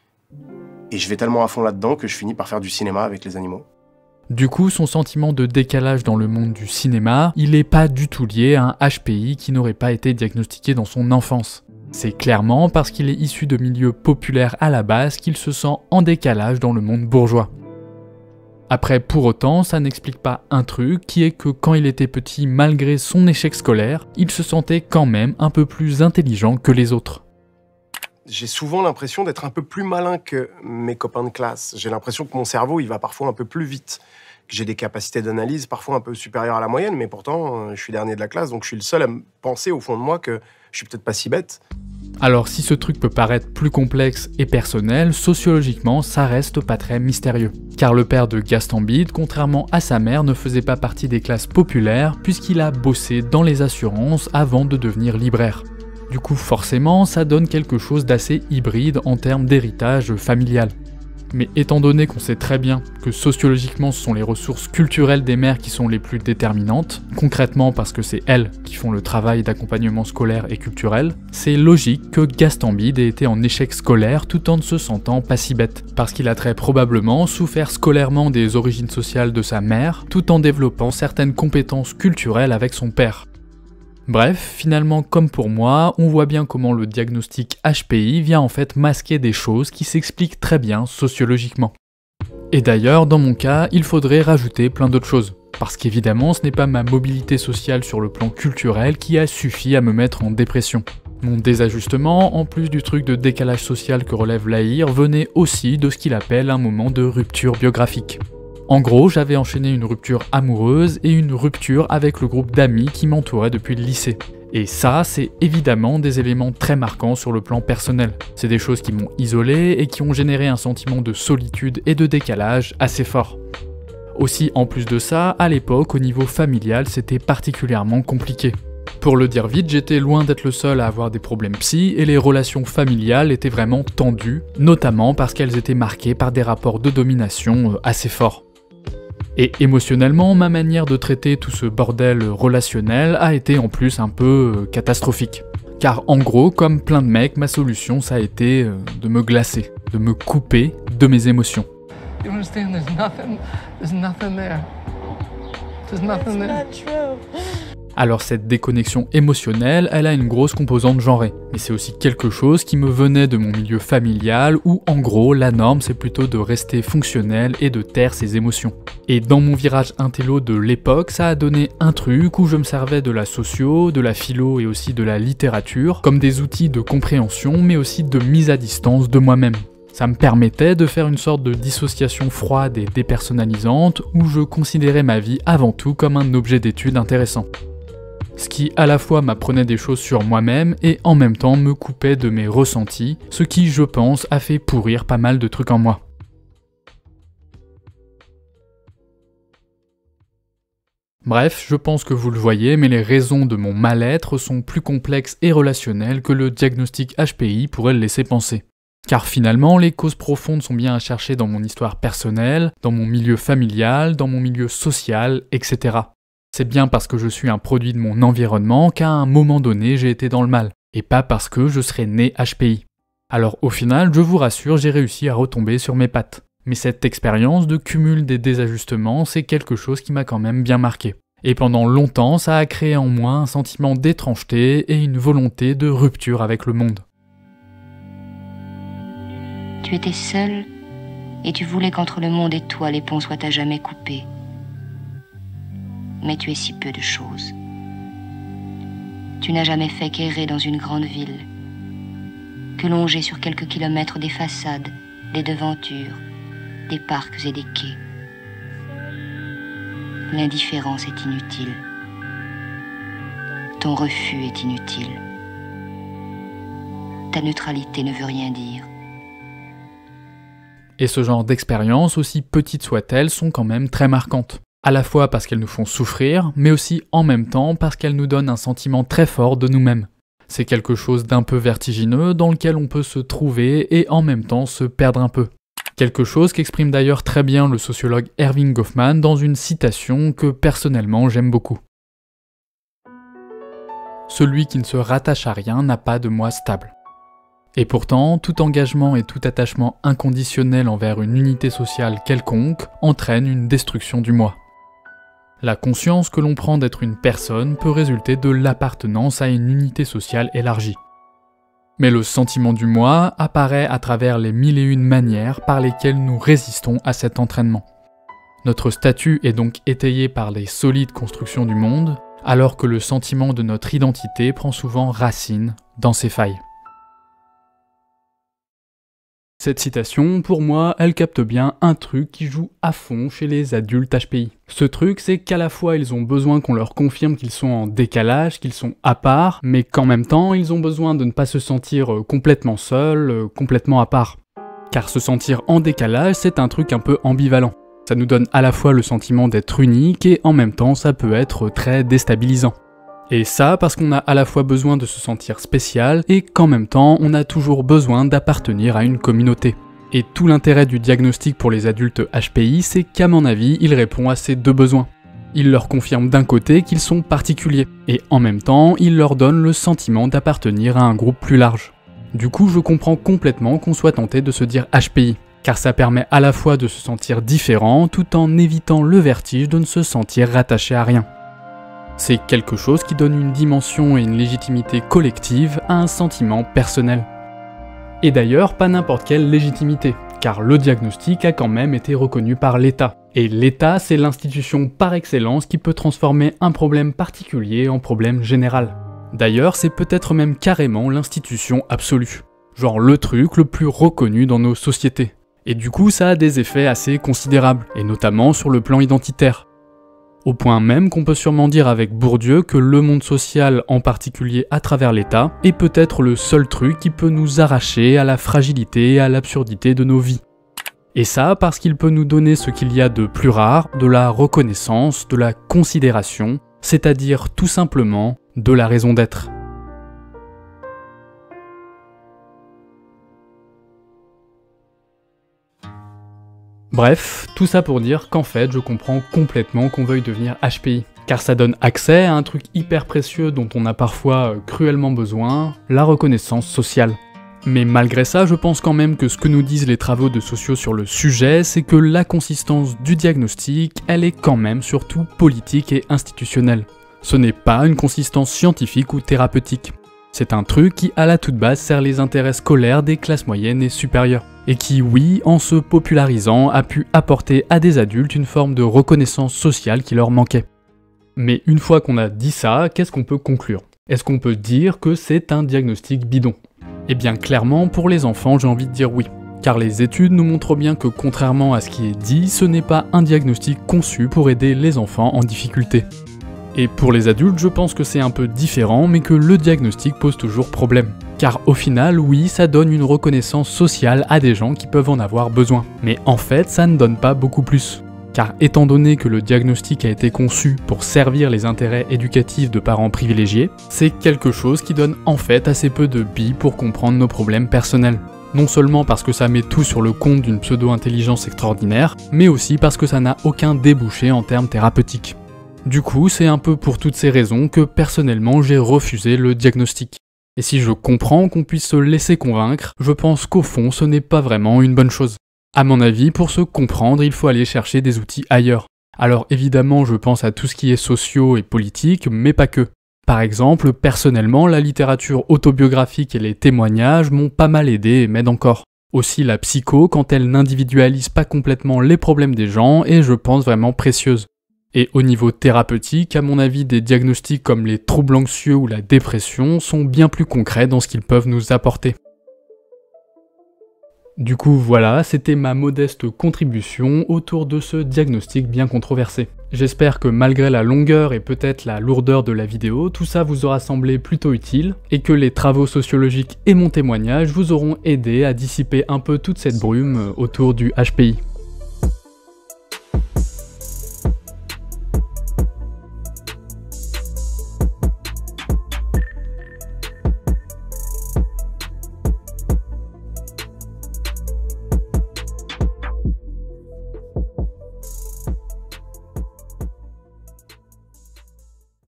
Et je vais tellement à fond là-dedans que je finis par faire du cinéma avec les animaux. Du coup, son sentiment de décalage dans le monde du cinéma, il n'est pas du tout lié à un HPI qui n'aurait pas été diagnostiqué dans son enfance. C'est clairement parce qu'il est issu de milieux populaires à la base qu'il se sent en décalage dans le monde bourgeois. Après, pour autant, ça n'explique pas un truc, qui est que quand il était petit, malgré son échec scolaire, il se sentait quand même un peu plus intelligent que les autres. J'ai souvent l'impression d'être un peu plus malin que mes copains de classe. J'ai l'impression que mon cerveau, il va parfois un peu plus vite. Que j'ai des capacités d'analyse parfois un peu supérieures à la moyenne, mais pourtant, je suis dernier de la classe, donc je suis le seul à me penser au fond de moi que je suis peut-être pas si bête. Alors si ce truc peut paraître plus complexe et personnel, sociologiquement ça reste pas très mystérieux. Car le père de Gastambide, contrairement à sa mère, ne faisait pas partie des classes populaires puisqu'il a bossé dans les assurances avant de devenir libraire. Du coup forcément ça donne quelque chose d'assez hybride en termes d'héritage familial. Mais étant donné qu'on sait très bien que sociologiquement ce sont les ressources culturelles des mères qui sont les plus déterminantes, concrètement parce que c'est elles qui font le travail d'accompagnement scolaire et culturel, c'est logique que Gastambide ait été en échec scolaire tout en ne se sentant pas si bête, parce qu'il a très probablement souffert scolairement des origines sociales de sa mère, tout en développant certaines compétences culturelles avec son père. Bref, finalement comme pour moi, on voit bien comment le diagnostic HPI vient en fait masquer des choses qui s'expliquent très bien sociologiquement. Et d'ailleurs, dans mon cas, il faudrait rajouter plein d'autres choses. Parce qu'évidemment, ce n'est pas ma mobilité sociale sur le plan culturel qui a suffi à me mettre en dépression. Mon désajustement, en plus du truc de décalage social que relève Lahir, venait aussi de ce qu'il appelle un moment de rupture biographique. En gros, j'avais enchaîné une rupture amoureuse et une rupture avec le groupe d'amis qui m'entourait depuis le lycée. Et ça, c'est évidemment des éléments très marquants sur le plan personnel. C'est des choses qui m'ont isolé et qui ont généré un sentiment de solitude et de décalage assez fort. Aussi, en plus de ça, à l'époque, au niveau familial, c'était particulièrement compliqué. Pour le dire vite, j'étais loin d'être le seul à avoir des problèmes psy et les relations familiales étaient vraiment tendues, notamment parce qu'elles étaient marquées par des rapports de domination assez forts. Et émotionnellement, ma manière de traiter tout ce bordel relationnel a été en plus un peu catastrophique. Car en gros, comme plein de mecs, ma solution ça a été de me glacer, de me couper de mes émotions. You understand? There's nothing there. There's nothing there. Alors cette déconnexion émotionnelle, elle a une grosse composante genrée, mais c'est aussi quelque chose qui me venait de mon milieu familial où en gros la norme c'est plutôt de rester fonctionnel et de taire ses émotions. Et dans mon virage intello de l'époque, ça a donné un truc où je me servais de la socio, de la philo et aussi de la littérature comme des outils de compréhension mais aussi de mise à distance de moi-même. Ça me permettait de faire une sorte de dissociation froide et dépersonnalisante où je considérais ma vie avant tout comme un objet d'étude intéressant. Ce qui à la fois m'apprenait des choses sur moi-même et en même temps me coupait de mes ressentis, ce qui je pense a fait pourrir pas mal de trucs en moi. Bref, je pense que vous le voyez, mais les raisons de mon mal-être sont plus complexes et relationnelles que le diagnostic HPI pourrait le laisser penser. Car finalement, les causes profondes sont bien à chercher dans mon histoire personnelle, dans mon milieu familial, dans mon milieu social, etc. C'est bien parce que je suis un produit de mon environnement qu'à un moment donné j'ai été dans le mal, et pas parce que je serais né HPI. Alors au final, je vous rassure, j'ai réussi à retomber sur mes pattes. Mais cette expérience de cumul des désajustements, c'est quelque chose qui m'a quand même bien marqué. Et pendant longtemps, ça a créé en moi un sentiment d'étrangeté et une volonté de rupture avec le monde. Tu étais seul et tu voulais qu'entre le monde et toi, les ponts soient à jamais coupés. Mais tu es si peu de choses. Tu n'as jamais fait qu'errer dans une grande ville, que longer sur quelques kilomètres des façades, des devantures, des parcs et des quais. L'indifférence est inutile. Ton refus est inutile. Ta neutralité ne veut rien dire. Et ce genre d'expériences, aussi petites soient-elles, sont quand même très marquantes. À la fois parce qu'elles nous font souffrir, mais aussi en même temps parce qu'elles nous donnent un sentiment très fort de nous-mêmes. C'est quelque chose d'un peu vertigineux dans lequel on peut se trouver et en même temps se perdre un peu. Quelque chose qu'exprime d'ailleurs très bien le sociologue Erving Goffman dans une citation que personnellement j'aime beaucoup. Celui qui ne se rattache à rien n'a pas de moi stable. Et pourtant, tout engagement et tout attachement inconditionnel envers une unité sociale quelconque entraîne une destruction du moi. La conscience que l'on prend d'être une personne peut résulter de l'appartenance à une unité sociale élargie. Mais le sentiment du moi apparaît à travers les 1001 manières par lesquelles nous résistons à cet entraînement. Notre statut est donc étayé par les solides constructions du monde, alors que le sentiment de notre identité prend souvent racine dans ses failles. Cette citation, pour moi, elle capte bien un truc qui joue à fond chez les adultes HPI. Ce truc, c'est qu'à la fois ils ont besoin qu'on leur confirme qu'ils sont en décalage, qu'ils sont à part, mais qu'en même temps, ils ont besoin de ne pas se sentir complètement seuls, complètement à part. Car se sentir en décalage, c'est un truc un peu ambivalent. Ça nous donne à la fois le sentiment d'être unique et en même temps, ça peut être très déstabilisant. Et ça parce qu'on a à la fois besoin de se sentir spécial et qu'en même temps on a toujours besoin d'appartenir à une communauté. Et tout l'intérêt du diagnostic pour les adultes HPI, c'est qu'à mon avis, il répond à ces deux besoins. Il leur confirme d'un côté qu'ils sont particuliers, et en même temps, il leur donne le sentiment d'appartenir à un groupe plus large. Du coup, je comprends complètement qu'on soit tenté de se dire HPI, car ça permet à la fois de se sentir différent tout en évitant le vertige de ne se sentir rattaché à rien. C'est quelque chose qui donne une dimension et une légitimité collective à un sentiment personnel. Et d'ailleurs, pas n'importe quelle légitimité, car le diagnostic a quand même été reconnu par l'État. Et l'État, c'est l'institution par excellence qui peut transformer un problème particulier en problème général. D'ailleurs, c'est peut-être même carrément l'institution absolue. Genre le truc le plus reconnu dans nos sociétés. Et du coup, ça a des effets assez considérables, et notamment sur le plan identitaire. Au point même qu'on peut sûrement dire avec Bourdieu que le monde social, en particulier à travers l'État, est peut-être le seul truc qui peut nous arracher à la fragilité et à l'absurdité de nos vies. Et ça parce qu'il peut nous donner ce qu'il y a de plus rare, de la reconnaissance, de la considération, c'est-à-dire tout simplement de la raison d'être. Bref, tout ça pour dire qu'en fait, je comprends complètement qu'on veuille devenir HPI, car ça donne accès à un truc hyper précieux dont on a parfois cruellement besoin, la reconnaissance sociale. Mais malgré ça, je pense quand même que ce que nous disent les travaux de sociaux sur le sujet, c'est que la consistance du diagnostic, elle est quand même surtout politique et institutionnelle. Ce n'est pas une consistance scientifique ou thérapeutique. C'est un truc qui, à la toute base, sert les intérêts scolaires des classes moyennes et supérieures. Et qui, oui, en se popularisant, a pu apporter à des adultes une forme de reconnaissance sociale qui leur manquait. Mais une fois qu'on a dit ça, qu'est-ce qu'on peut conclure? Est-ce qu'on peut dire que c'est un diagnostic bidon? Eh bien clairement, pour les enfants, j'ai envie de dire oui. Car les études nous montrent bien que contrairement à ce qui est dit, ce n'est pas un diagnostic conçu pour aider les enfants en difficulté. Et pour les adultes, je pense que c'est un peu différent, mais que le diagnostic pose toujours problème. Car au final, oui, ça donne une reconnaissance sociale à des gens qui peuvent en avoir besoin. Mais en fait, ça ne donne pas beaucoup plus. Car étant donné que le diagnostic a été conçu pour servir les intérêts éducatifs de parents privilégiés, c'est quelque chose qui donne en fait assez peu de billes pour comprendre nos problèmes personnels. Non seulement parce que ça met tout sur le compte d'une pseudo-intelligence extraordinaire, mais aussi parce que ça n'a aucun débouché en termes thérapeutiques. Du coup, c'est un peu pour toutes ces raisons que personnellement j'ai refusé le diagnostic. Et si je comprends qu'on puisse se laisser convaincre, je pense qu'au fond ce n'est pas vraiment une bonne chose. À mon avis, pour se comprendre, il faut aller chercher des outils ailleurs. Alors évidemment, je pense à tout ce qui est socio et politique, mais pas que. Par exemple, personnellement, la littérature autobiographique et les témoignages m'ont pas mal aidé et m'aident encore. Aussi la psycho, quand elle n'individualise pas complètement les problèmes des gens, est je pense vraiment précieuse. Et au niveau thérapeutique, à mon avis, des diagnostics comme les troubles anxieux ou la dépression sont bien plus concrets dans ce qu'ils peuvent nous apporter. Du coup voilà, c'était ma modeste contribution autour de ce diagnostic bien controversé. J'espère que malgré la longueur et peut-être la lourdeur de la vidéo, tout ça vous aura semblé plutôt utile, et que les travaux sociologiques et mon témoignage vous auront aidé à dissiper un peu toute cette brume autour du HPI.